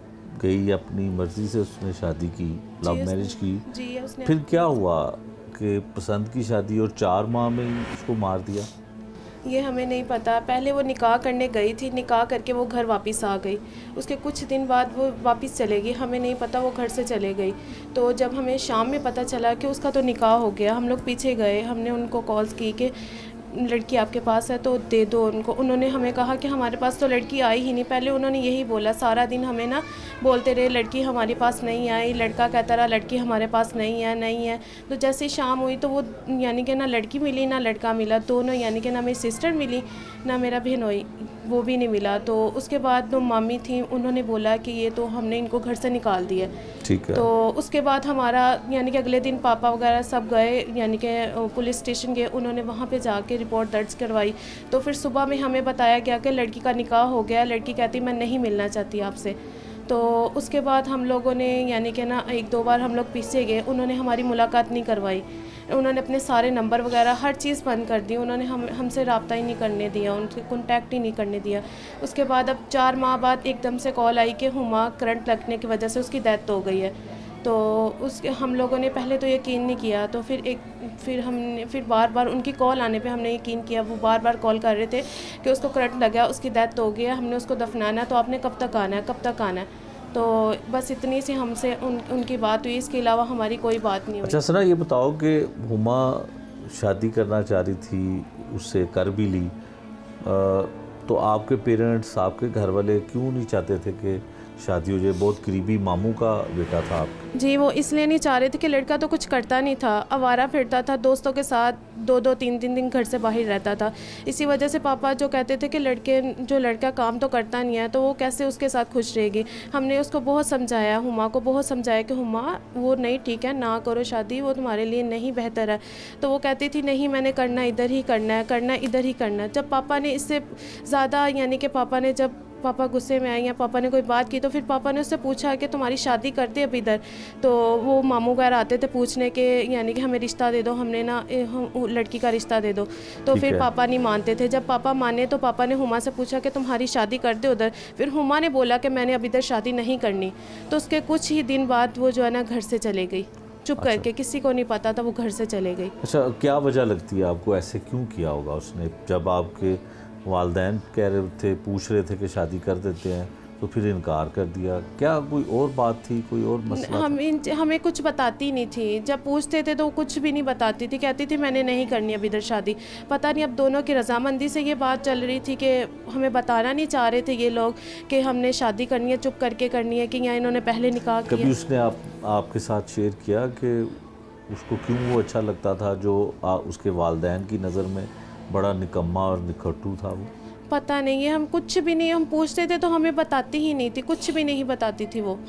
गई, अपनी मर्जी से उसने शादी की, लव मैरिज की, जी उसने। फिर क्या हुआ कि पसंद की शादी और चार माह में ही उसको मार दिया? ये हमें नहीं पता। पहले वो निकाह करने गई थी, निकाह करके वो घर वापस आ गई। उसके कुछ दिन बाद वो वापस चले गई, हमें नहीं पता वो घर से चले गई। तो जब हमें शाम में पता चला कि उसका तो निकाह हो गया, हम लोग पीछे गए, हमने उनको कॉल्स की कि लड़की आपके पास है तो दे दो उनको। उन्होंने हमें कहा कि हमारे पास तो लड़की आई ही नहीं। पहले उन्होंने यही बोला, सारा दिन हमें ना बोलते रहे लड़की हमारे पास नहीं आई, लड़का कहता रहा लड़की हमारे पास नहीं है नहीं है। तो जैसे शाम हुई तो वो यानी कि ना लड़की मिली ना लड़का मिला, दोनों यानी कि ना मेरी सिस्टर मिली ना मेरा बहनोई, वो भी नहीं मिला। तो उसके बाद जो मामी थी उन्होंने बोला कि ये तो हमने इनको घर से निकाल दिया। ठीक है। तो उसके बाद हमारा यानी कि अगले दिन पापा वगैरह सब गए यानी कि पुलिस स्टेशन गए, उन्होंने वहाँ पे जाके रिपोर्ट दर्ज करवाई। तो फिर सुबह में हमें बताया गया कि लड़की का निकाह हो गया, लड़की कहती मैं नहीं मिलना चाहती आपसे। तो उसके बाद हम लोगों ने यानी कि ना एक दो बार हम लोग पीछे गए, उन्होंने हमारी मुलाकात नहीं करवाई, उन्होंने अपने सारे नंबर वगैरह हर चीज़ बंद कर दी, उन्होंने हम हमसे रब्ता ही नहीं करने दिया, उनसे कॉन्टैक्ट ही नहीं करने दिया। उसके बाद अब चार माह बाद एकदम से कॉल आई कि हुमा करंट लगने की वजह से उसकी डेथ हो गई है। तो उसके हम लोगों ने पहले तो यकीन नहीं किया, तो फिर एक फिर हमने फिर बार बार उनकी कॉल आने पे हमने यकीन किया। वो बार बार कॉल कर रहे थे कि उसको करंट लगा, उसकी डेथ हो गई है, हमने उसको दफनाना है, तो आपने कब तक आना है कब तक आना है। तो बस इतनी सी हमसे उन उनकी बात हुई, इसके अलावा हमारी कोई बात नहीं हुई। अच्छा सना, ये बताओ कि हुमा शादी करना चाह रही थी, उससे कर भी ली, तो आपके पेरेंट्स आपके घर वाले क्यों नहीं चाहते थे कि शादी हो जाए? बहुत करीबी मामू का बेटा था आपका। जी वो इसलिए नहीं चाह रहे थे कि लड़का तो कुछ करता नहीं था, आवारा फिरता था, दोस्तों के साथ दो दो तीन तीन दिन घर से बाहर रहता था। इसी वजह से पापा जो कहते थे कि लड़के जो लड़का काम तो करता नहीं है तो वो कैसे उसके साथ खुश रहेगी। हमने उसको बहुत समझाया, हुमा को बहुत समझाया कि हुमा वो नहीं ठीक है, ना करो शादी, वो तुम्हारे लिए नहीं बेहतर है। तो वो कहती थी नहीं मैंने करना इधर ही करना है, करना इधर ही करना है। जब पापा ने इससे ज़्यादा यानी कि पापा ने जब पापा गुस्से में आए या पापा ने कोई बात की तो फिर पापा ने उससे पूछा कि तुम्हारी शादी कर दे अब इधर। तो वो मामू वगैरह आते थे पूछने के यानी कि हमें रिश्ता दे दो, हमने ना हम लड़की का रिश्ता दे दो। तो फिर पापा नहीं मानते थे। जब पापा माने तो पापा ने हुमा से पूछा कि तुम्हारी शादी कर दे उधर। फिर हुमा ने बोला कि मैंने अब इधर शादी नहीं करनी। तो उसके कुछ ही दिन बाद वो जो है ना घर से चले गई चुप अच्छा। करके, किसी को नहीं पता था, वो घर से चले गई। अच्छा, क्या वजह लगती है आपको, ऐसे क्यों किया होगा उसने? जब आपके वालिदैन कह रहे थे, पूछ रहे थे कि शादी कर देते हैं, तो फिर इनकार कर दिया, क्या कोई और बात थी, कोई और मसला? हमें हमें कुछ बताती नहीं थी, जब पूछते थे तो कुछ भी नहीं बताती थी, कहती थी मैंने नहीं करनी अब इधर शादी। पता नहीं अब दोनों की रजामंदी से ये बात चल रही थी कि हमें बताना नहीं चाह रहे थे ये लोग कि हमने शादी करनी है, चुप करके करनी है, कि या इन्होंने पहले निकाह किया। कभी उसने आप आपके साथ शेयर किया कि उसको क्यों वो अच्छा लगता था जो आ, उसके वालिदैन की नज़र में बड़ा निकम्मा और निखट्टू था वो? पता नहीं है, हम कुछ भी नहीं, हम पूछते थे तो हमें बताती ही नहीं थी, कुछ भी नहीं बताती थी वो।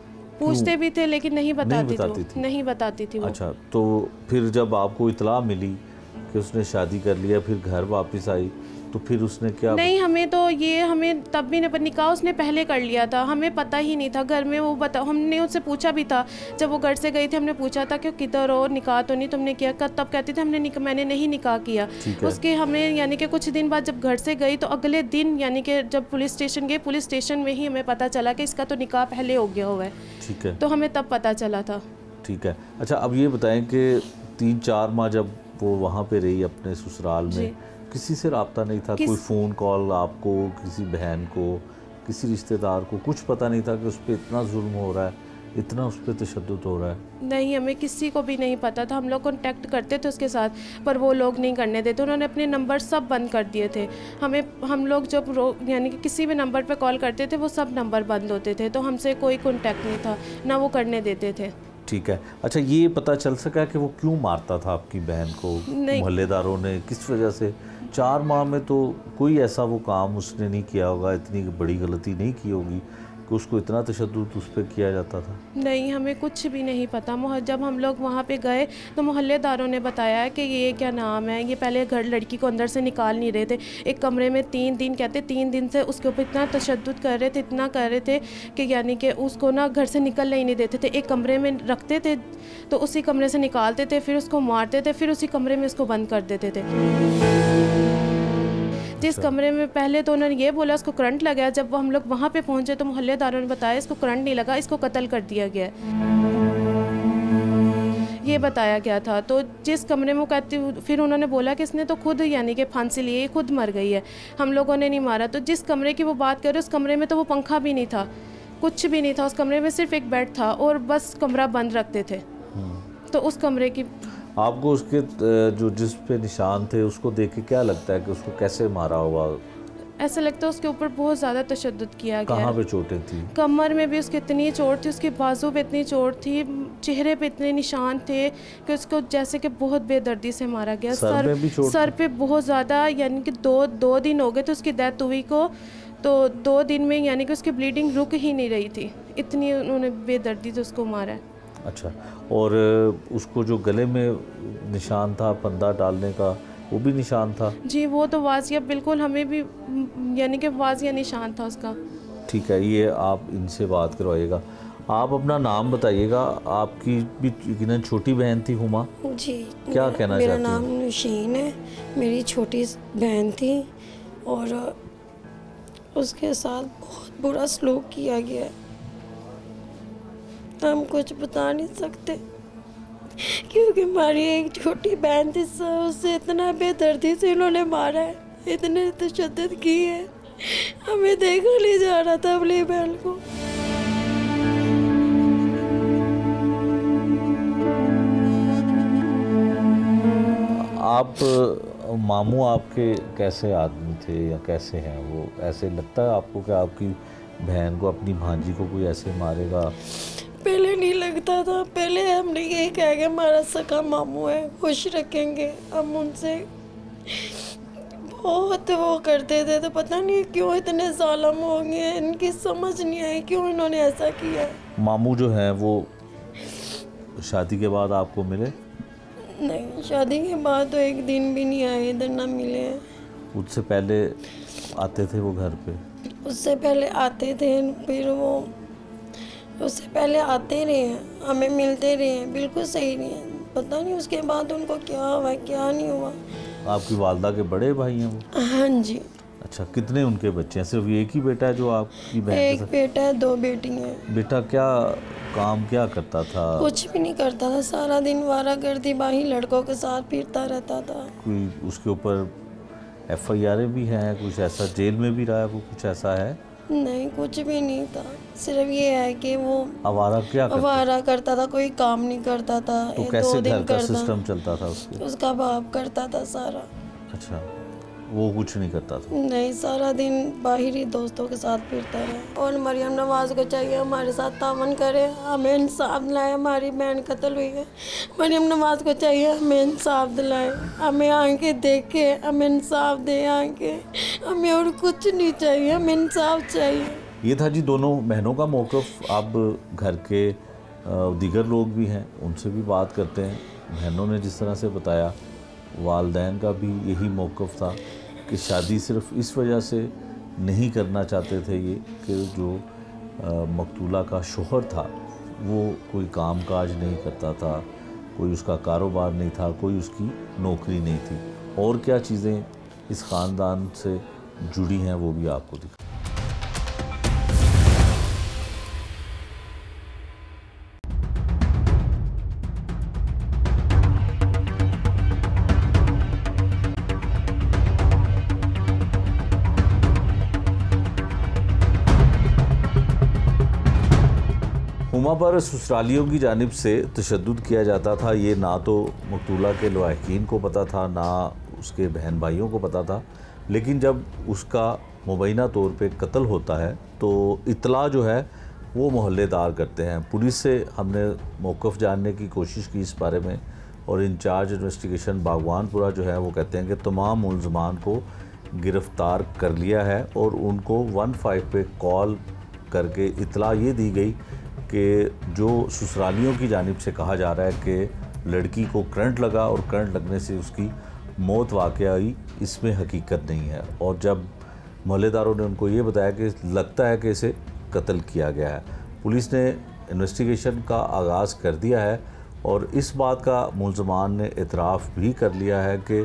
पूछते भी थे लेकिन नहीं बताती, नहीं बताती थी, थी नहीं बताती थी वो। अच्छा, तो फिर जब आपको इतला मिली कि उसने शादी कर लिया, फिर घर वापस आई, तो फिर उसने क्या? नहीं, हमें तो ये हमें तब भी नहीं, निकाह उसने पहले कर लिया था, हमें पता ही नहीं था घर में। वो बता हमने उससे पूछा भी था, जब वो घर से गई थी हमने पूछा था कि किधर हो, निकाह तो नहीं तुमने किया? तब कहती थी हमने मैंने नहीं निकाह किया। उसके हमें यानी कि कुछ दिन बाद जब घर से गई तो अगले दिन यानी कि जब पुलिस स्टेशन गए, पुलिस स्टेशन में ही हमें पता चला कि इसका तो निकाह पहले हो गया हुआ है। ठीक है, तो हमें तब पता चला था। ठीक है। अच्छा, अब ये बताएं कि तीन चार माह जब वो वहाँ पे रही अपने ससुराल में, किसी से रब्ता नहीं था? कोई फ़ोन कॉल आपको, किसी बहन को, किसी रिश्तेदार को कुछ पता नहीं था कि उस पर इतना जुल्म हो रहा है, इतना उस पर तशद्दुद हो रहा है? नहीं, हमें किसी को भी नहीं पता था। हम लोग कांटेक्ट करते थे उसके साथ, पर वो लोग नहीं करने देते, उन्होंने अपने नंबर सब बंद कर दिए थे। हमें हम लोग जब यानी कि किसी भी नंबर पे कॉल करते थे वो सब नंबर बंद होते थे, तो हमसे कोई कांटेक्ट नहीं था, ना वो करने देते थे। ठीक है। अच्छा, ये पता चल सका कि वो क्यों मारता था आपकी बहन को? मोहल्लेदारों ने किस वजह से? चार माह में तो कोई ऐसा वो काम उसने नहीं किया होगा, इतनी बड़ी गलती नहीं की होगी कि उसको इतना तशद्दुद उस पर किया जाता था। नहीं, हमें कुछ भी नहीं पता। जब हम लोग वहाँ पे गए तो मोहल्लेदारों ने बताया कि ये क्या नाम है, ये पहले घर लड़की को अंदर से निकाल नहीं रहे थे, एक कमरे में तीन दिन कहते तीन दिन से उसके ऊपर इतना तशद्दुद कर रहे थे, इतना कर रहे थे कि यानी कि उसको ना घर से निकलने ही नहीं देते थे। एक कमरे में रखते थे तो उसी कमरे से निकालते थे, फिर उसको मारते थे, फिर उसी कमरे में उसको बंद कर देते थे। जिस कमरे में पहले तो उन्होंने ये बोला उसको करंट लगा, जब हम लोग वहाँ पे पहुँचे तो मोहल्लेदारों ने बताया इसको करंट नहीं लगा, इसको कत्ल कर दिया गया, ये बताया गया था। तो जिस कमरे में कहती, फिर उन्होंने बोला कि इसने तो खुद यानी कि फांसी ली है, खुद मर गई है, हम लोगों ने नहीं मारा। तो जिस कमरे की वो बात कर रहे उस कमरे में तो वो पंखा भी नहीं था, कुछ भी नहीं था, उस कमरे में सिर्फ एक बेड था और बस कमरा बंद रखते थे। तो उस कमरे की आपको उसके जो जिस पे निशान थे उसको देख के क्या लगता है कि उसको कैसे मारा हुआ? ऐसा लगता है उसके ऊपर बहुत ज़्यादा तशद्दुद किया गया। कहाँ पे चोटें थी? कमर में भी उसकी इतनी चोट थी, उसके बाजू पे इतनी चोट थी, चेहरे पे इतने निशान थे कि उसको जैसे कि बहुत बेदर्दी से मारा गया। सर, सर में भी चोट सर पे बहुत ज़्यादा, यानी कि दो दो दिन हो गए थे उसकी डेथ हुई को, तो दो दिन में यानी कि उसकी ब्लीडिंग रुक ही नहीं रही थी, इतनी उन्होंने बेदर्दी से उसको मारा है। अच्छा, और उसको जो गले में निशान था फंदा डालने का, वो भी निशान था? जी, वो तो वाजिया बिल्कुल, हमें भी यानी कि वाजिया निशान था उसका। ठीक है, ये आप इनसे बात करवाइएगा। आप अपना नाम बताइएगा। आपकी भी यकीनन छोटी बहन थी हुमा? जी, क्या कहना चाहती हैं? मेरा नाम नुशीन है, मेरी छोटी बहन थी और उसके साथ बहुत बुरा सलूक किया गया है। हम कुछ बता नहीं सकते क्योंकि हमारी एक छोटी बहन थी, उससे इतना बेदर्दी से इन्होंने मारा है, इतने तशद्दुद की है, हमें देखा नहीं जा रहा था अपनी बहन को। आप मामू आपके कैसे आदमी थे या कैसे हैं वो? ऐसे लगता है आपको कि आपकी बहन को, अपनी भांजी को कोई ऐसे मारेगा? पहले नहीं लगता था, पहले हमने यही कहा कि हमारा सका मामू है, खुश रखेंगे, हम उनसे बहुत वो करते थे। तो पता नहीं क्यों इतने ज़ालिम हो गए, इनकी समझ नहीं आई क्यों इन्होंने ऐसा किया। मामू जो हैं वो शादी के बाद आपको मिले? नहीं, शादी के बाद तो एक दिन भी नहीं आए, इधर ना मिले। उससे पहले आते थे वो घर पे? उससे पहले आते थे, फिर वो उससे पहले आते रहे, हमें मिलते रहे, बिल्कुल सही नहीं है। पता नहीं उसके बाद उनको क्या हुआ क्या नहीं हुआ। आपकी वालदा के बड़े भाई हैं वो? हाँ जी। अच्छा, कितने उनके बच्चे हैं? सिर्फ एक ही बेटा है जो आपकी बहन? एक बेटा है, दो बेटी हैं। बेटा क्या काम क्या करता था? कुछ भी नहीं करता था, सारा दिन वारागर्दी बाही लड़कों के साथ फिरता रहता था। कोई उसके ऊपर एफ आई आर भी हैं, कुछ ऐसा जेल में भी रहा है वो, कुछ ऐसा है? नहीं, कुछ भी नहीं था, सिर्फ ये है कि वो आवारा क्या करता आवारा करता था, कोई काम नहीं करता था। तो कैसे घर का सिस्टम चलता था उसके? उसका बाप करता था सारा। अच्छा, वो कुछ नहीं करता था? नहीं, सारा दिन बाहरी दोस्तों के साथ फिरता रहा। और मरियम नवाज को चाहिए हमारे साथ तावन करे, हमें इंसाफ दिलाए, हमारी बहन कत्ल हुई है, मरियम नवाज को चाहिए हमें इंसाफ दिलाए, हमें आके देखे, हमें इंसाफ दे आके, हमें और कुछ नहीं चाहिए, हमें इंसाफ चाहिए। ये था जी दोनों बहनों का मौक़िफ़। अब घर के दीगर लोग भी हैं, उनसे भी बात करते हैं। बहनों ने जिस तरह से बताया, वालदैन का भी यही मौक़िफ़ था कि शादी सिर्फ इस वजह से नहीं करना चाहते थे ये कि जो मकतूला का शोहर था वो कोई काम काज नहीं करता था, कोई उसका कारोबार नहीं था, कोई उसकी नौकरी नहीं थी। और क्या चीज़ें इस ख़ानदान से जुड़ी हैं वो भी आपको दिखा। हुमा पर ससुरालियों की जानिब से तशद्दुद किया जाता था, ये ना तो मकतूला के लवाहिकीन को पता था, ना उसके बहन भाइयों को पता था। लेकिन जब उसका मुबैना तौर पे कत्ल होता है तो इत्तला जो है वो मोहल्लेदार करते हैं। पुलिस से हमने मौक़िफ़ जानने की कोशिश की इस बारे में, और इंचार्ज इन्वेस्टिगेशन बागवानपुरा जो है वो कहते हैं कि तमाम मुलज़मान को गिरफ़्तार कर लिया है और उनको वन फाइव पे कॉल करके इत्तला ये दी गई कि जो ससुरालियों की जानिब से कहा जा रहा है कि लड़की को करंट लगा और करंट लगने से उसकी मौत वाक़या हुई, इसमें हकीकत नहीं है। और जब मोहल्लेदारों ने उनको ये बताया कि लगता है कि इसे कत्ल किया गया है, पुलिस ने इन्वेस्टिगेशन का आगाज़ कर दिया है और इस बात का मुलज़मान ने इतराफ़ भी कर लिया है कि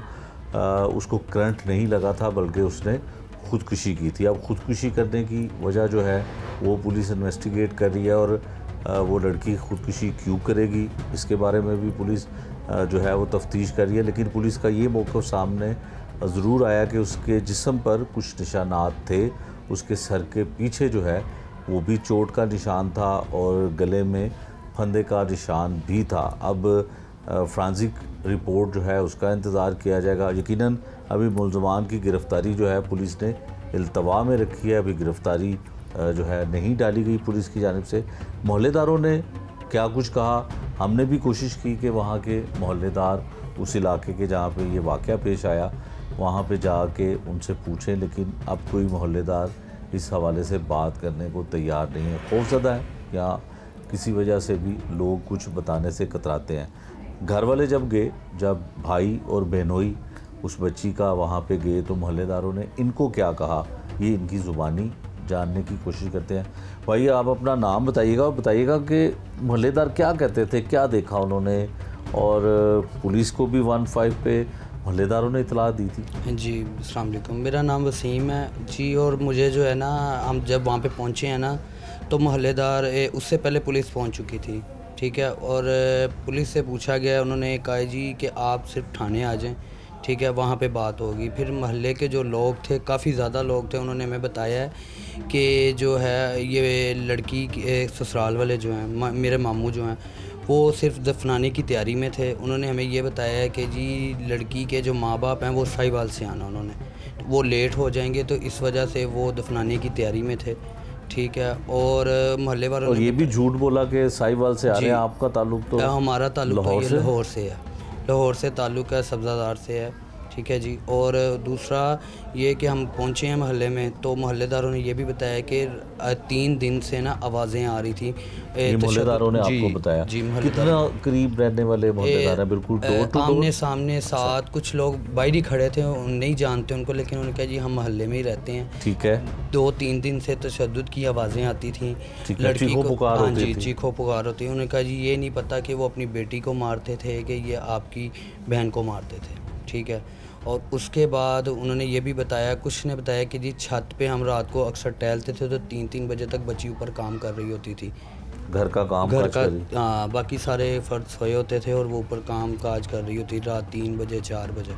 उसको करंट नहीं लगा था बल्कि उसने ख़ुदकुशी की थी। अब ख़ुदकुशी करने की वजह जो है वो पुलिस इन्वेस्टिगेट कर रही है और वो लड़की ख़ुदकुशी क्यों करेगी इसके बारे में भी पुलिस जो है वो तफ्तीश कर रही है। लेकिन पुलिस का ये मौक़िफ़ सामने ज़रूर आया कि उसके जिस्म पर कुछ निशानात थे, उसके सर के पीछे जो है वो भी चोट का निशान था और गले में फंदे का निशान भी था। अब फ्रांसिक रिपोर्ट जो है उसका इंतज़ार किया जाएगा। यकीनन अभी मुल्ज़मान की गिरफ़्तारी जो है पुलिस ने इल्तवा में रखी है, अभी गिरफ़्तारी जो है नहीं डाली गई पुलिस की जानिब से। मोहल्लेदारों ने क्या कुछ कहा, हमने भी कोशिश की कि वहाँ के मोहल्लेदार उस इलाके के जहाँ पे ये वाक़या पेश आया वहाँ पे जाके उनसे पूछें, लेकिन अब कोई मोहल्लेदार इस हवाले से बात करने को तैयार नहीं है, खौफज़दा है या किसी वजह से भी लोग कुछ बताने से कतराते हैं। घर वाले जब गए, जब भाई और बहनोई उस बच्ची का वहाँ पे गए तो मोहल्लेदारों ने इनको क्या कहा ये इनकी ज़ुबानी जानने की कोशिश करते हैं। भाई आप अपना नाम बताइएगा और बताइएगा कि मोहल्लेदार क्या कहते थे, क्या देखा उन्होंने, और पुलिस को भी वन फाइव पे मोहल्लेदारों ने इतला दी थी। जी अस्सलाम वालेकुम, मेरा नाम वसीम है जी। और मुझे जो है ना, हम जब वहाँ पे पहुँचे हैं ना तो मोहल्लेदार उससे पहले पुलिस पहुँच चुकी थी, ठीक है। और पुलिस से पूछा गया, उन्होंने कहा जी कि आप सिर्फ थाने आ जाएं, ठीक है, वहाँ पे बात होगी। फिर महल्ले के जो लोग थे, काफ़ी ज़्यादा लोग थे, उन्होंने हमें बताया है कि जो है ये लड़की के ससुराल वाले जो हैं, मेरे मामू जो हैं, वो सिर्फ दफनाने की तैयारी में थे। उन्होंने हमें ये बताया है कि जी लड़की के जो माँ बाप हैं वो साहिवाल से आना, उन्होंने वो लेट हो जाएंगे तो इस वजह से वो दफनाने की तैयारी में थे, ठीक है। और मोहल्ले वालों और ये भी झूठ बोला कि साहिवाल से आ रहे हैं। आपका ताल्लुक तो हमारा ताल्लुक लाहौर से लाहौर से है, लाहौर से ताल्लुक़ है, सब्ज़ादार से है, ठीक है जी। और दूसरा ये कि हम पहुँचे हैं महल्ले में तो मोहल्लेदारों ने ये भी बताया कि तीन दिन से ना आवाज़ें आ रही थी। मोहल्लेदारों ने आपको बताया जी, कितना करीब रहने वाले मोहल्लेदार हैं? बिल्कुल डोर टू डोर, आमने सामने साथ। कुछ लोग बाहर ही खड़े थे, नहीं जानते उनको, लेकिन उन्होंने कहा जी हम महल्ले में ही रहते हैं, ठीक है। दो तीन दिन से तशद्दुद की आवाज़ें आती थी, लड़की को पुकार हाँ होती जी थी। चीखो पुकार होती। उन्होंने कहा जी ये नहीं पता कि वो अपनी बेटी को मारते थे कि ये आपकी बहन को मारते थे, ठीक है। और उसके बाद उन्होंने ये भी बताया, कुछ ने बताया कि जी छत पे हम रात को अक्सर टहलते थे तो तीन तीन बजे तक बच्ची ऊपर काम कर रही होती थी, घर का काम घर काज का कर रही। हाँ, बाकी सारे फर्द सोए होते थे और वो ऊपर काम काज कर रही होती रात तीन बजे चार बजे।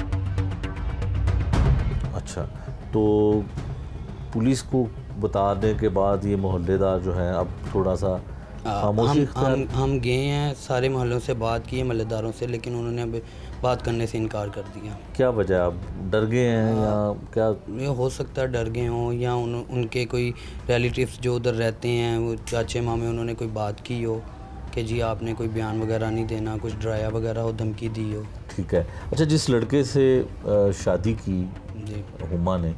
अच्छा, तो पुलिस को बताने के बाद ये मोहल्लेदार जो है अब थोड़ा सा खामोशी हम हम हम गए हैं, सारे मोहल्लों से बात की है मोहल्लेदारों से, लेकिन उन्होंने अब बात करने से इनकार कर दिया। क्या वजह, आप डर गए हैं या क्या? ये हो सकता है डर गए हों या उन, उनके कोई रिलेटिव्स जो उधर रहते हैं, वो चाचे मामे, उन्होंने कोई बात की हो कि जी आपने कोई बयान वगैरह नहीं देना, कुछ डराया वगैरह हो, धमकी दी हो। ठीक है। अच्छा, जिस लड़के से शादी की जी हुमा ने,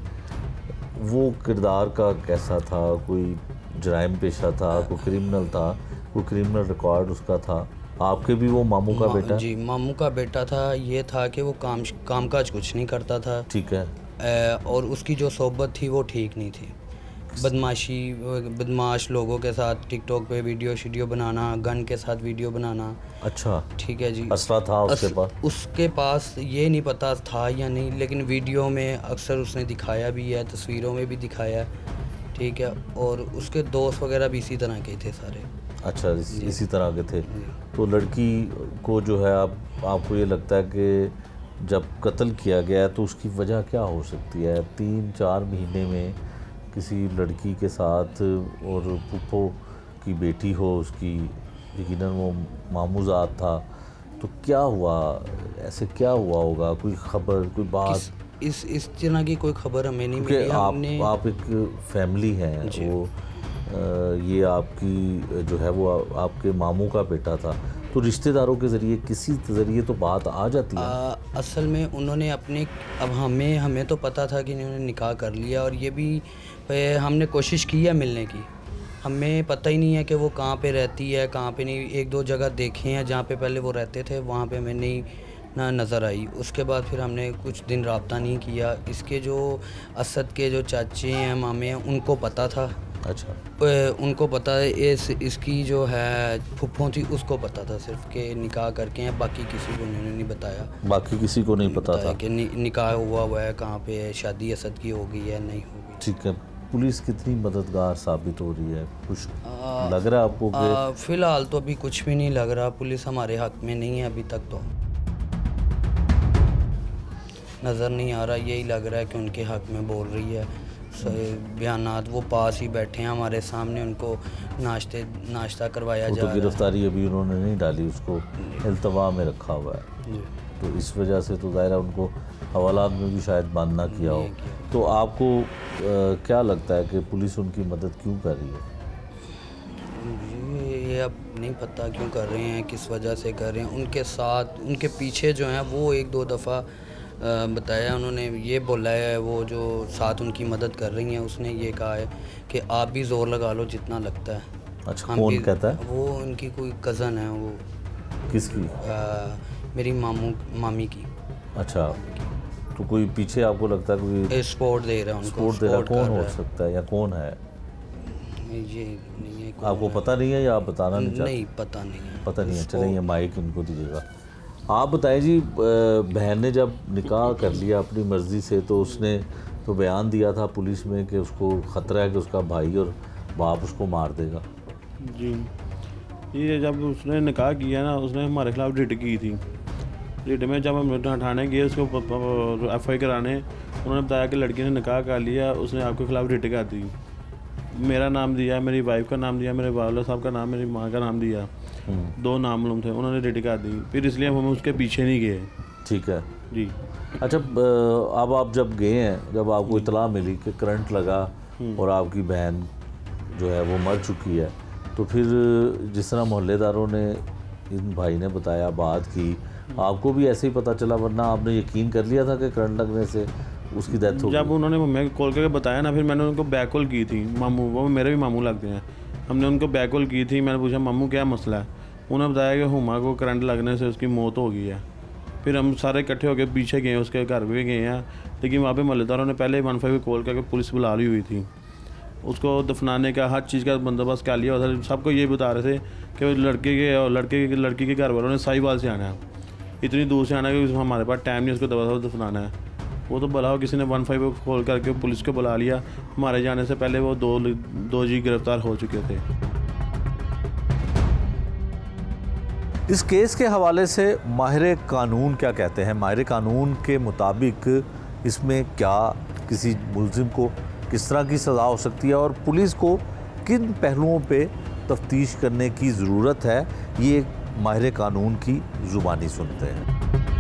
वो किरदार का कैसा था? कोई जराइम पेशा था, कोई क्रिमिनल था, कोई क्रिमिनल रिकॉर्ड उसका था? आपके भी वो मामू का बेटा? जी मामू का बेटा था। ये था कि वो काम कामकाज कुछ नहीं करता था, ठीक है। और उसकी जो सोबत थी वो ठीक नहीं थी। बदमाशी, बदमाश लोगों के साथ टिकटॉक पे वीडियो शीडियो बनाना, गन के साथ वीडियो बनाना। अच्छा, ठीक है जी। असला था उसके अस, पास? उसके पास ये नहीं पता था या नहीं, लेकिन वीडियो में अक्सर उसने दिखाया भी है, तस्वीरों में भी दिखाया, ठीक है। और उसके दोस्त वगैरह भी इसी तरह के थे सारे। अच्छा, इस, इसी तरह के थे। तो लड़की को जो है, आप आपको ये लगता है कि जब कत्ल किया गया तो उसकी वजह क्या हो सकती है? तीन चार महीने में किसी लड़की के साथ, और पुप्पो की बेटी हो उसकी, यकीनन वो मामूज़ात था, तो क्या हुआ? ऐसे क्या हुआ होगा? कोई खबर, कोई बात? इस इस तरह की कोई खबर हमें नहीं मिली। आप हमने आप एक फैमिली हैं, वो आ, ये आपकी जो है वो आ, आपके मामू का बेटा था, तो रिश्तेदारों के ज़रिए किसी ज़रिए तो बात आ जाती है। आ, असल में उन्होंने अपने, अब हमें हमें तो पता था कि इन्होंने निकाह कर लिया, और ये भी हमने कोशिश की है मिलने की। हमें पता ही नहीं है कि वो कहाँ पे रहती है, कहाँ पे नहीं। एक दो जगह देखे हैं जहाँ पे पहले वो रहते थे, वहाँ पे हमें नहीं ना नज़र आई। उसके बाद फिर हमने कुछ दिन रब्ता नहीं किया। इसके जो असद के जो चाचे हैं, मामे हैं, उनको पता था अच्छा। अ, उनको पता है, इस इसकी जो है फुफ्फो थी उसको पता था सिर्फ कि निकाह करके हैं, बाकी किसी को उन्होंने नहीं बताया। बाकी किसी को नहीं पता था कि नि, निकाह हुआ हुआ है, कहाँ पे है, शादी असद की हो गई है नहीं होगी। ठीक है, पुलिस कितनी मददगार साबित हो रही है? कुछ आ, लग रहा है आपको कि? फ़िलहाल तो अभी कुछ भी नहीं लग रहा, पुलिस हमारे हक में नहीं है अभी तक, तो नज़र नहीं आ रहा, यही लग रहा है कि उनके हक में बोल रही है। बयानात वो पास ही बैठे हैं हमारे सामने, उनको नाश्ते नाश्ता करवाया जा तो रहा है। गिरफ्तारी अभी उन्होंने नहीं डाली, उसको इल्तवा में रखा हुआ है, तो इस वजह से तो ज़ाहिर है उनको हवालात में भी शायद बंद ना किया हो। तो आपको आ, क्या लगता है कि पुलिस उनकी मदद क्यों कर रही है? ये, ये अब नहीं पता क्यों कर रहे हैं, किस वजह से कर रहे हैं। उनके साथ उनके पीछे जो हैं वो एक दो दफ़ा बताया, उन्होंने ये बोला है, वो जो साथ उनकी मदद कर रही हैं उसने ये कहा है कि आप भी ज़ोर लगा लो जितना लगता है। अच्छा, कौन कहता है? वो उनकी कोई कज़न है। वो किसकी? आ, मेरी मामू मामी की। अच्छा, तो कोई पीछे आपको लगता है कोई सपोर्ट दे रहा है उनको? सपोर्ट दे रहा है, कौन हो सकता है या कौन है? ये नहीं है, आपको पता नहीं है या आप बताना नहीं चाहते? नहीं, पता नहीं है। पता नहीं है, चलिए माइक इनको दीजिएगा। आप बताएं जी, बहन ने जब निकाह कर लिया अपनी मर्ज़ी से, तो उसने तो बयान दिया था पुलिस में कि उसको ख़तरा है कि उसका भाई और बाप उसको मार देगा। जी, ये जब उसने निकाह किया ना, उसने हमारे खिलाफ़ रिट की थी। रिट में जब हम थाने गए उसको एफ आई कराने, उन्होंने बताया कि लड़की ने निकाह कर लिया, उसने आपके खिलाफ़ रिट कर दी। मेरा नाम दिया, मेरी वाइफ का नाम दिया, मेरे वाला साहब का नाम, मेरी माँ का नाम दिया, दो नाम मालूम थे, उन्होंने रिट कर दी। फिर इसलिए हम उसके पीछे नहीं गए। ठीक है जी। अच्छा, अब आप जब गए हैं, जब आपको इतला मिली कि करंट लगा और आपकी बहन जो है वो मर चुकी है, तो फिर जिस तरह मोहल्लेदारों ने, इन भाई ने बताया, बात की, आपको भी ऐसे ही पता चला, वरना आपने यकीन कर लिया था कि करंट लगने से उसकी डेथ हो गई? जब उन्होंने मम्मी को कॉल करके बताया ना, फिर मैंने उनको बैक कॉल की थी। मामू, वो मेरे भी मामू लगते हैं, हमने उनको बैक कॉल की थी। मैंने पूछा मामू क्या मसला है, उन्होंने बताया कि हुमा को करंट लगने से उसकी मौत हो गई है। फिर हम सारे इकट्ठे होकर पीछे गए, उसके घर पे गए हैं, लेकिन वहाँ पे मोहल्लेदारों ने पहले ही वन फाइव कॉल करके पुलिस बुला ली हुई थी। उसको दफनाने का हर चीज़ का बंदोबस्त कर लिया था। सबको ये बता रहे थे कि लड़के के और लड़के के लड़की के घर वालों ने साहिवाल से आना है, इतनी दूर से आना है कि हमारे पास टाइम नहीं उसको दबा दफनाना है। वो तो भला किसी ने वन फाइव कॉल करके पुलिस को बुला लिया। हमारे जाने से पहले वो दो दो जी गिरफ्तार हो चुके थे। इस केस के हवाले से माहिर कानून क्या कहते हैं? माहिर कानून के मुताबिक इसमें क्या किसी मुलजिम को किस तरह की सज़ा हो सकती है और पुलिस को किन पहलुओं पे तफ्तीश करने की ज़रूरत है, ये माहिर कानून की ज़ुबानी सुनते हैं।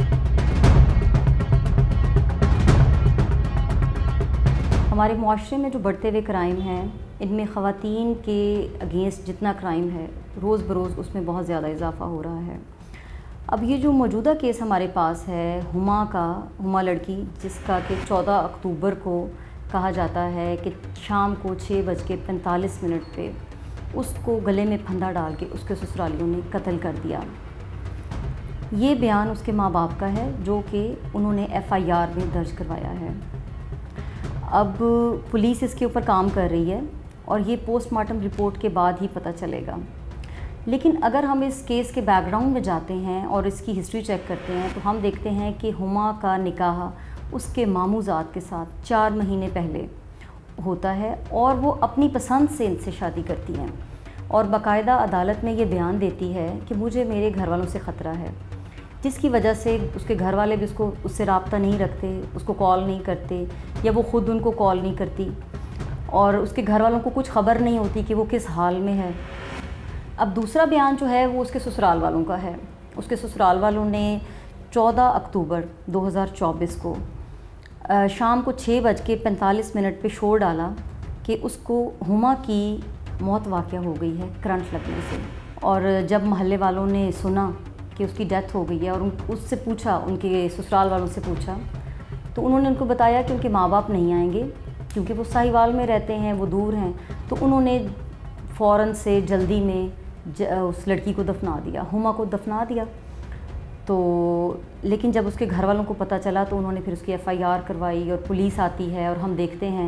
हमारे मुआशरे में जो बढ़ते हुए क्राइम हैं, इनमें ख़वातीन के अगेंस्ट जितना क्राइम है, रोज़ बरोज़ उसमें बहुत ज़्यादा इजाफ़ा हो रहा है। अब ये जो मौजूदा केस हमारे पास है हुमा का, हुमा लड़की जिसका कि चौदह अक्टूबर को कहा जाता है कि शाम को छः बज के पैंतालीस मिनट पे उसको गले में फंदा डाल के उसके ससुरालियों ने कत्ल कर दिया। ये बयान उसके माँ बाप का है जो कि उन्होंने एफ़ आई आर में दर्ज करवाया है। अब पुलिस इसके ऊपर काम कर रही है और ये पोस्टमार्टम रिपोर्ट के बाद ही पता चलेगा। लेकिन अगर हम इस केस के बैकग्राउंड में जाते हैं और इसकी हिस्ट्री चेक करते हैं तो हम देखते हैं कि हुमा का निकाह उसके मामूज़ात के साथ चार महीने पहले होता है और वो अपनी पसंद से इनसे शादी करती हैं और बाकायदा अदालत में ये बयान देती है कि मुझे मेरे घर वालों से ख़तरा है, जिसकी वजह से उसके घर वाले भी उसको उससे रब्ता नहीं रखते, उसको कॉल नहीं करते या वो ख़ुद उनको कॉल नहीं करती और उसके घर वालों को कुछ ख़बर नहीं होती कि वो किस हाल में है। अब दूसरा बयान जो है वो उसके ससुराल वालों का है। उसके ससुराल वालों ने चौदह अक्टूबर दो हज़ार चौबीस को शाम को छः बज के पैंतालीस मिनट पर शोर डाला कि उसको हुमा की मौत वाक़या हो गई है करंट लगने से। और जब महल्ले वालों ने सुना कि उसकी डेथ हो गई है और उन उससे पूछा, उनके ससुराल वालों से पूछा, तो उन्होंने उनको बताया कि उनके माँ बाप नहीं आएंगे क्योंकि वो साहिवाल में रहते हैं, वो दूर हैं। तो उन्होंने फ़ौरन से जल्दी में ज, उस लड़की को दफना दिया, हुमा को दफना दिया। तो लेकिन जब उसके घर वालों को पता चला तो उन्होंने फिर उसकी एफ़ आई आर करवाई और पुलिस आती है और हम देखते हैं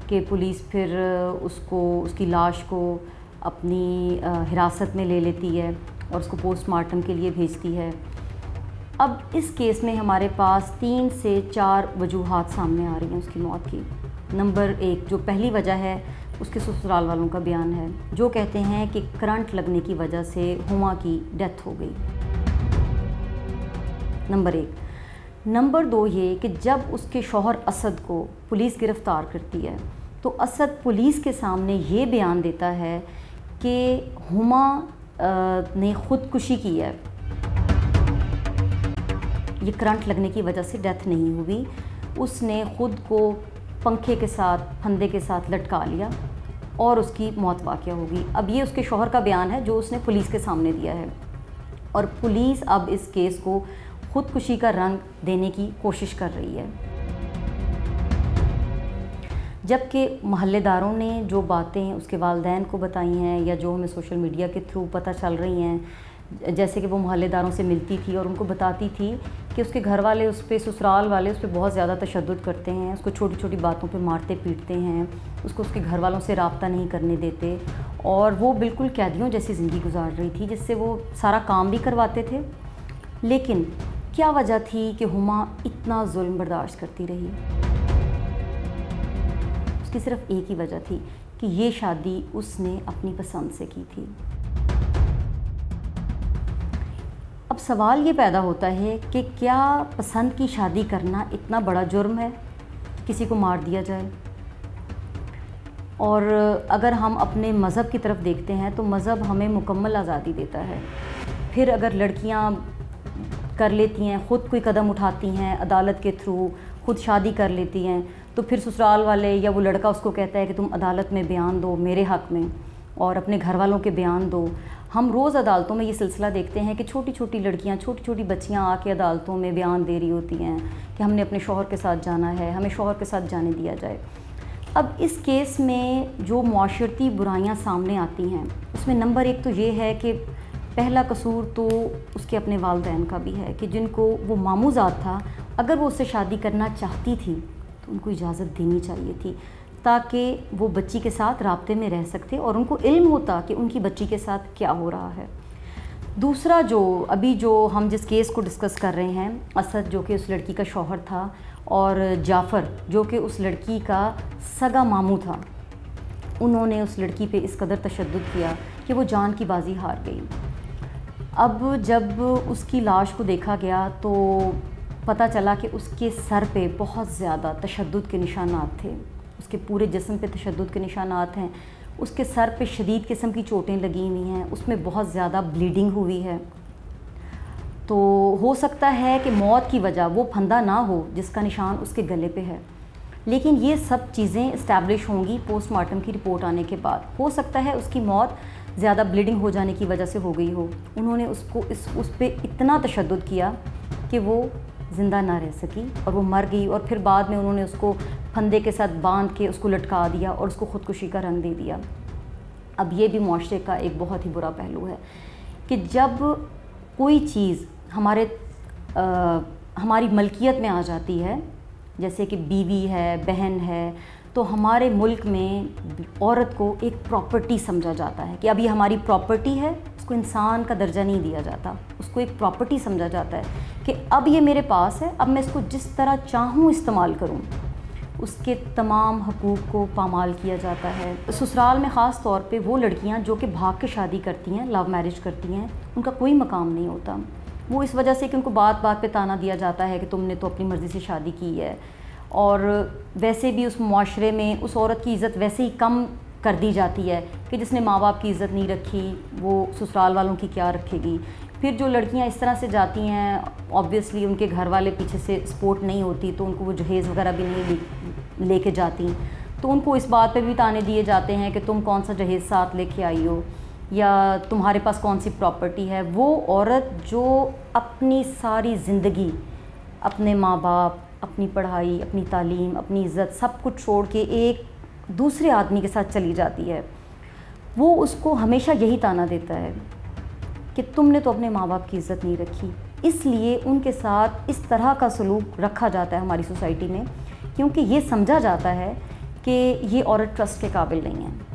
कि पुलिस फिर उसको उसकी लाश को अपनी हिरासत में ले लेती है और उसको पोस्टमार्टम के लिए भेजती है। अब इस केस में हमारे पास तीन से चार वजूहात सामने आ रही हैं उसकी मौत की। नंबर एक, जो पहली वजह है उसके ससुराल वालों का बयान है, जो कहते हैं कि करंट लगने की वजह से हुमा की डेथ हो गई। नंबर एक। नंबर दो ये कि जब उसके शौहर असद को पुलिस गिरफ़्तार करती है तो असद पुलिस के सामने ये बयान देता है कि हुमा ने ख़ुदकुशी की है, ये करंट लगने की वजह से डेथ नहीं हुई, उसने ख़ुद को पंखे के साथ फंदे के साथ लटका लिया और उसकी मौत वाक़या होगी। अब ये उसके शौहर का बयान है जो उसने पुलिस के सामने दिया है और पुलिस अब इस केस को ख़ुदकुशी का रंग देने की कोशिश कर रही है, जबकि महल्लेदारों ने जो बातें उसके वालिदैन को बताई हैं या जो हमें सोशल मीडिया के थ्रू पता चल रही हैं, जैसे कि वो महल्लेदारों से मिलती थी और उनको बताती थी कि उसके घर वाले उस पर, ससुराल वाले उस पर बहुत ज़्यादा तशद्दुद करते हैं, उसको छोटी छोटी बातों पे मारते पीटते हैं, उसको उसके घर वालों से रब्ता नहीं करने देते और वो बिल्कुल कैदियों जैसी ज़िंदगी गुजार रही थी, जिससे वो सारा काम भी करवाते थे। लेकिन क्या वजह थी कि हुमा इतना जुल्म बर्दाश्त करती रही? उसकी सिर्फ एक ही वजह थी कि ये शादी उसने अपनी पसंद से की थी। अब सवाल ये पैदा होता है कि क्या पसंद की शादी करना इतना बड़ा जुर्म है, किसी को मार दिया जाए? और अगर हम अपने मज़हब की तरफ देखते हैं तो मज़हब हमें मुकम्मल आज़ादी देता है। फिर अगर लड़कियां कर लेती हैं, ख़ुद कोई कदम उठाती हैं अदालत के थ्रू, ख़ुद शादी कर लेती हैं, तो फिर ससुराल वाले या वो लड़का उसको कहता है कि तुम अदालत में बयान दो मेरे हक़ में और अपने घर वालों के बयान दो। हम रोज़ अदालतों में ये सिलसिला देखते हैं कि छोटी छोटी लड़कियां, छोटी छोटी बच्चियां आके अदालतों में बयान दे रही होती हैं कि हमने अपने शौहर के साथ जाना है, हमें शौहर के साथ जाने दिया जाए। अब इस केस में जो मुआशरती बुराइयां सामने आती हैं उसमें नंबर एक तो ये है कि पहला कसूर तो उसके अपने वालिदैन का भी है कि जिनको वो मामूज़ात था, अगर वो उससे शादी करना चाहती थी तो उनको इजाज़त देनी चाहिए थी ताकि वो बच्ची के साथ राब्ते में रह सकते और उनको इल्म होता कि उनकी बच्ची के साथ क्या हो रहा है। दूसरा, जो अभी जो हम जिस केस को डिस्कस कर रहे हैं, असद जो कि उस लड़की का शौहर था और जाफ़र जो कि उस लड़की का सगा मामू था, उन्होंने उस लड़की पे इस कदर तशद्दुद किया कि वो जान की बाजी हार गई। अब जब उसकी लाश को देखा गया तो पता चला कि उसके सर पे बहुत ज़्यादा तशद्दुद के निशानात थे, उसके पूरे जिस्म पे तशद्दुद के निशानात हैं, उसके सर पे शदीद किस्म की चोटें लगी हुई हैं, उसमें बहुत ज़्यादा ब्लीडिंग हुई है। तो हो सकता है कि मौत की वजह वो फंदा ना हो जिसका निशान उसके गले पे है, लेकिन ये सब चीज़ें इस्टेब्लिश होंगी पोस्टमार्टम की रिपोर्ट आने के बाद। हो सकता है उसकी मौत ज़्यादा ब्लीडिंग हो जाने की वजह से हो गई हो, उन्होंने उसको इस उस पर इतना तशद्दुद किया कि वो ज़िंदा ना रह सकी और वो मर गई और फिर बाद में उन्होंने उसको फंदे के साथ बांध के उसको लटका दिया और उसको ख़ुदकुशी का रंग दे दिया। अब ये भी मुआशरे का एक बहुत ही बुरा पहलू है कि जब कोई चीज़ हमारे आ, हमारी मलकियत में आ जाती है, जैसे कि बीवी है, बहन है, तो हमारे मुल्क में औरत को एक प्रॉपर्टी समझा जाता है कि अब ये हमारी प्रॉपर्टी है, उसको इंसान का दर्जा नहीं दिया जाता, उसको एक प्रॉपर्टी समझा जाता है कि अब ये मेरे पास है, अब मैं इसको जिस तरह चाहूँ इस्तेमाल करूँ। उसके तमाम हकूक़ को पामाल किया जाता है। ससुराल में ख़ास तौर पे वो लड़कियाँ जो कि भाग के शादी करती हैं, लव मैरिज करती हैं, उनका कोई मकाम नहीं होता। वो इस वजह से कि उनको बात बात पे ताना दिया जाता है कि तुमने तो अपनी मर्ज़ी से शादी की है, और वैसे भी उस मुआशरे में उस औरत की इज़्ज़त वैसे ही कम कर दी जाती है कि जिसने माँ बाप की इज़्ज़त नहीं रखी वो ससुराल वालों की क्या रखेगी। फिर जो लड़कियाँ इस तरह से जाती हैं, ऑब्वियसली उनके घर वाले पीछे से सपोर्ट नहीं होती तो उनको वो जहेज़ वगैरह भी नहीं लेके जाती, तो उनको इस बात पे भी ताने दिए जाते हैं कि तुम कौन सा जहेज़ साथ लेके आई हो या तुम्हारे पास कौन सी प्रॉपर्टी है। वो औरत जो अपनी सारी ज़िंदगी अपने माँ बाप, अपनी पढ़ाई, अपनी तालीम, अपनी इज़्ज़त सब कुछ छोड़ के एक दूसरे आदमी के साथ चली जाती है, वो उसको हमेशा यही ताना देता है कि तुमने तो अपने माँ बाप की इज़्ज़त नहीं रखी। इसलिए उनके साथ इस तरह का सलूक रखा जाता है हमारी सोसाइटी में, क्योंकि ये समझा जाता है कि ये औरत ट्रस्ट के काबिल नहीं है।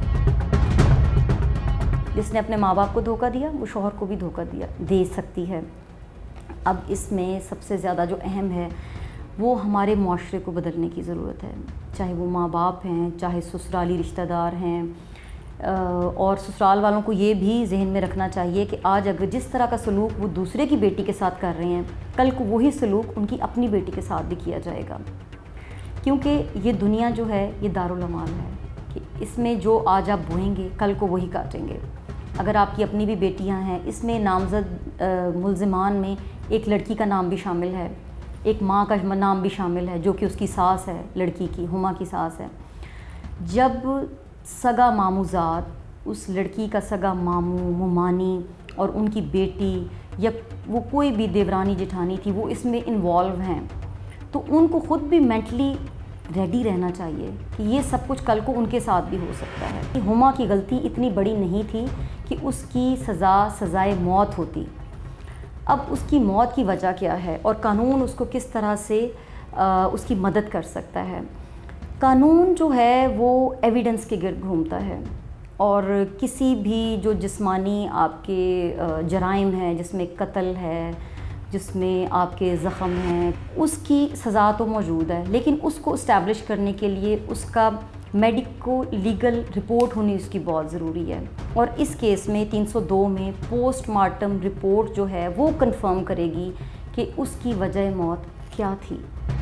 जिसने अपने माँ बाप को धोखा दिया वो शौहर को भी धोखा दिया दे सकती है। अब इसमें सबसे ज़्यादा जो अहम है वो हमारे माशरे को बदलने की ज़रूरत है, चाहे वो माँ बाप हैं, चाहे ससुराली रिश्तेदार हैं। और ससुराल वालों को ये भी जहन में रखना चाहिए कि आज अगर जिस तरह का सलूक वो दूसरे की बेटी के साथ कर रहे हैं, कल को वही सलूक उनकी अपनी बेटी के साथ भी किया जाएगा। क्योंकि ये दुनिया जो है ये दारुल अमाल है कि इसमें जो आज आप बोएंगे कल को वही काटेंगे। अगर आपकी अपनी भी बेटियां हैं, इसमें नामज़द मुल्ज़िमान में एक लड़की का नाम भी शामिल है, एक माँ का नाम भी शामिल है जो कि उसकी सास है, लड़की की हुमा की सास है। जब सगा मामूज़ात, उस लड़की का सगा मामू मुमानी और उनकी बेटी या वो कोई भी देवरानी जेठानी थी वो इसमें इन्वॉल्व हैं, तो उनको ख़ुद भी मेंटली रेडी रहना चाहिए कि ये सब कुछ कल को उनके साथ भी हो सकता है। कि हुमा की गलती इतनी बड़ी नहीं थी कि उसकी सज़ा सज़ाए मौत होती। अब उसकी मौत की वजह क्या है और कानून उसको किस तरह से आ, उसकी मदद कर सकता है। कानून जो है वो एविडेंस के गिर्द घूमता है और किसी भी जो जिस्मानी आपके जराइम हैं, जिसमें कत्ल है, जिसमें आपके ज़ख़म हैं, उसकी सज़ा तो मौजूद है, लेकिन उसको इस्टेब्लिश करने के लिए उसका मेडिको लीगल रिपोर्ट होनी उसकी बहुत ज़रूरी है। और इस केस में तीन सौ दो में पोस्टमार्टम रिपोर्ट जो है वो कंफर्म करेगी कि उसकी वजह मौत क्या थी।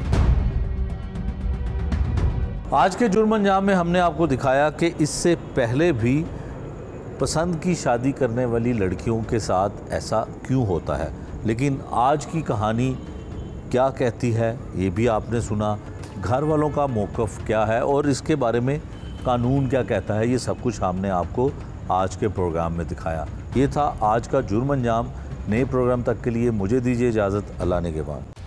आज के जुर्म अंजाम में हमने आपको दिखाया कि इससे पहले भी पसंद की शादी करने वाली लड़कियों के साथ ऐसा क्यों होता है, लेकिन आज की कहानी क्या कहती है ये भी आपने सुना। घर वालों का मौक़िफ़ क्या है और इसके बारे में कानून क्या कहता है, ये सब कुछ हमने आपको आज के प्रोग्राम में दिखाया। ये था आज का जुर्म अंजाम। नए प्रोग्राम तक के लिए मुझे दीजिए इजाज़त। अल्लाह ने के बाद।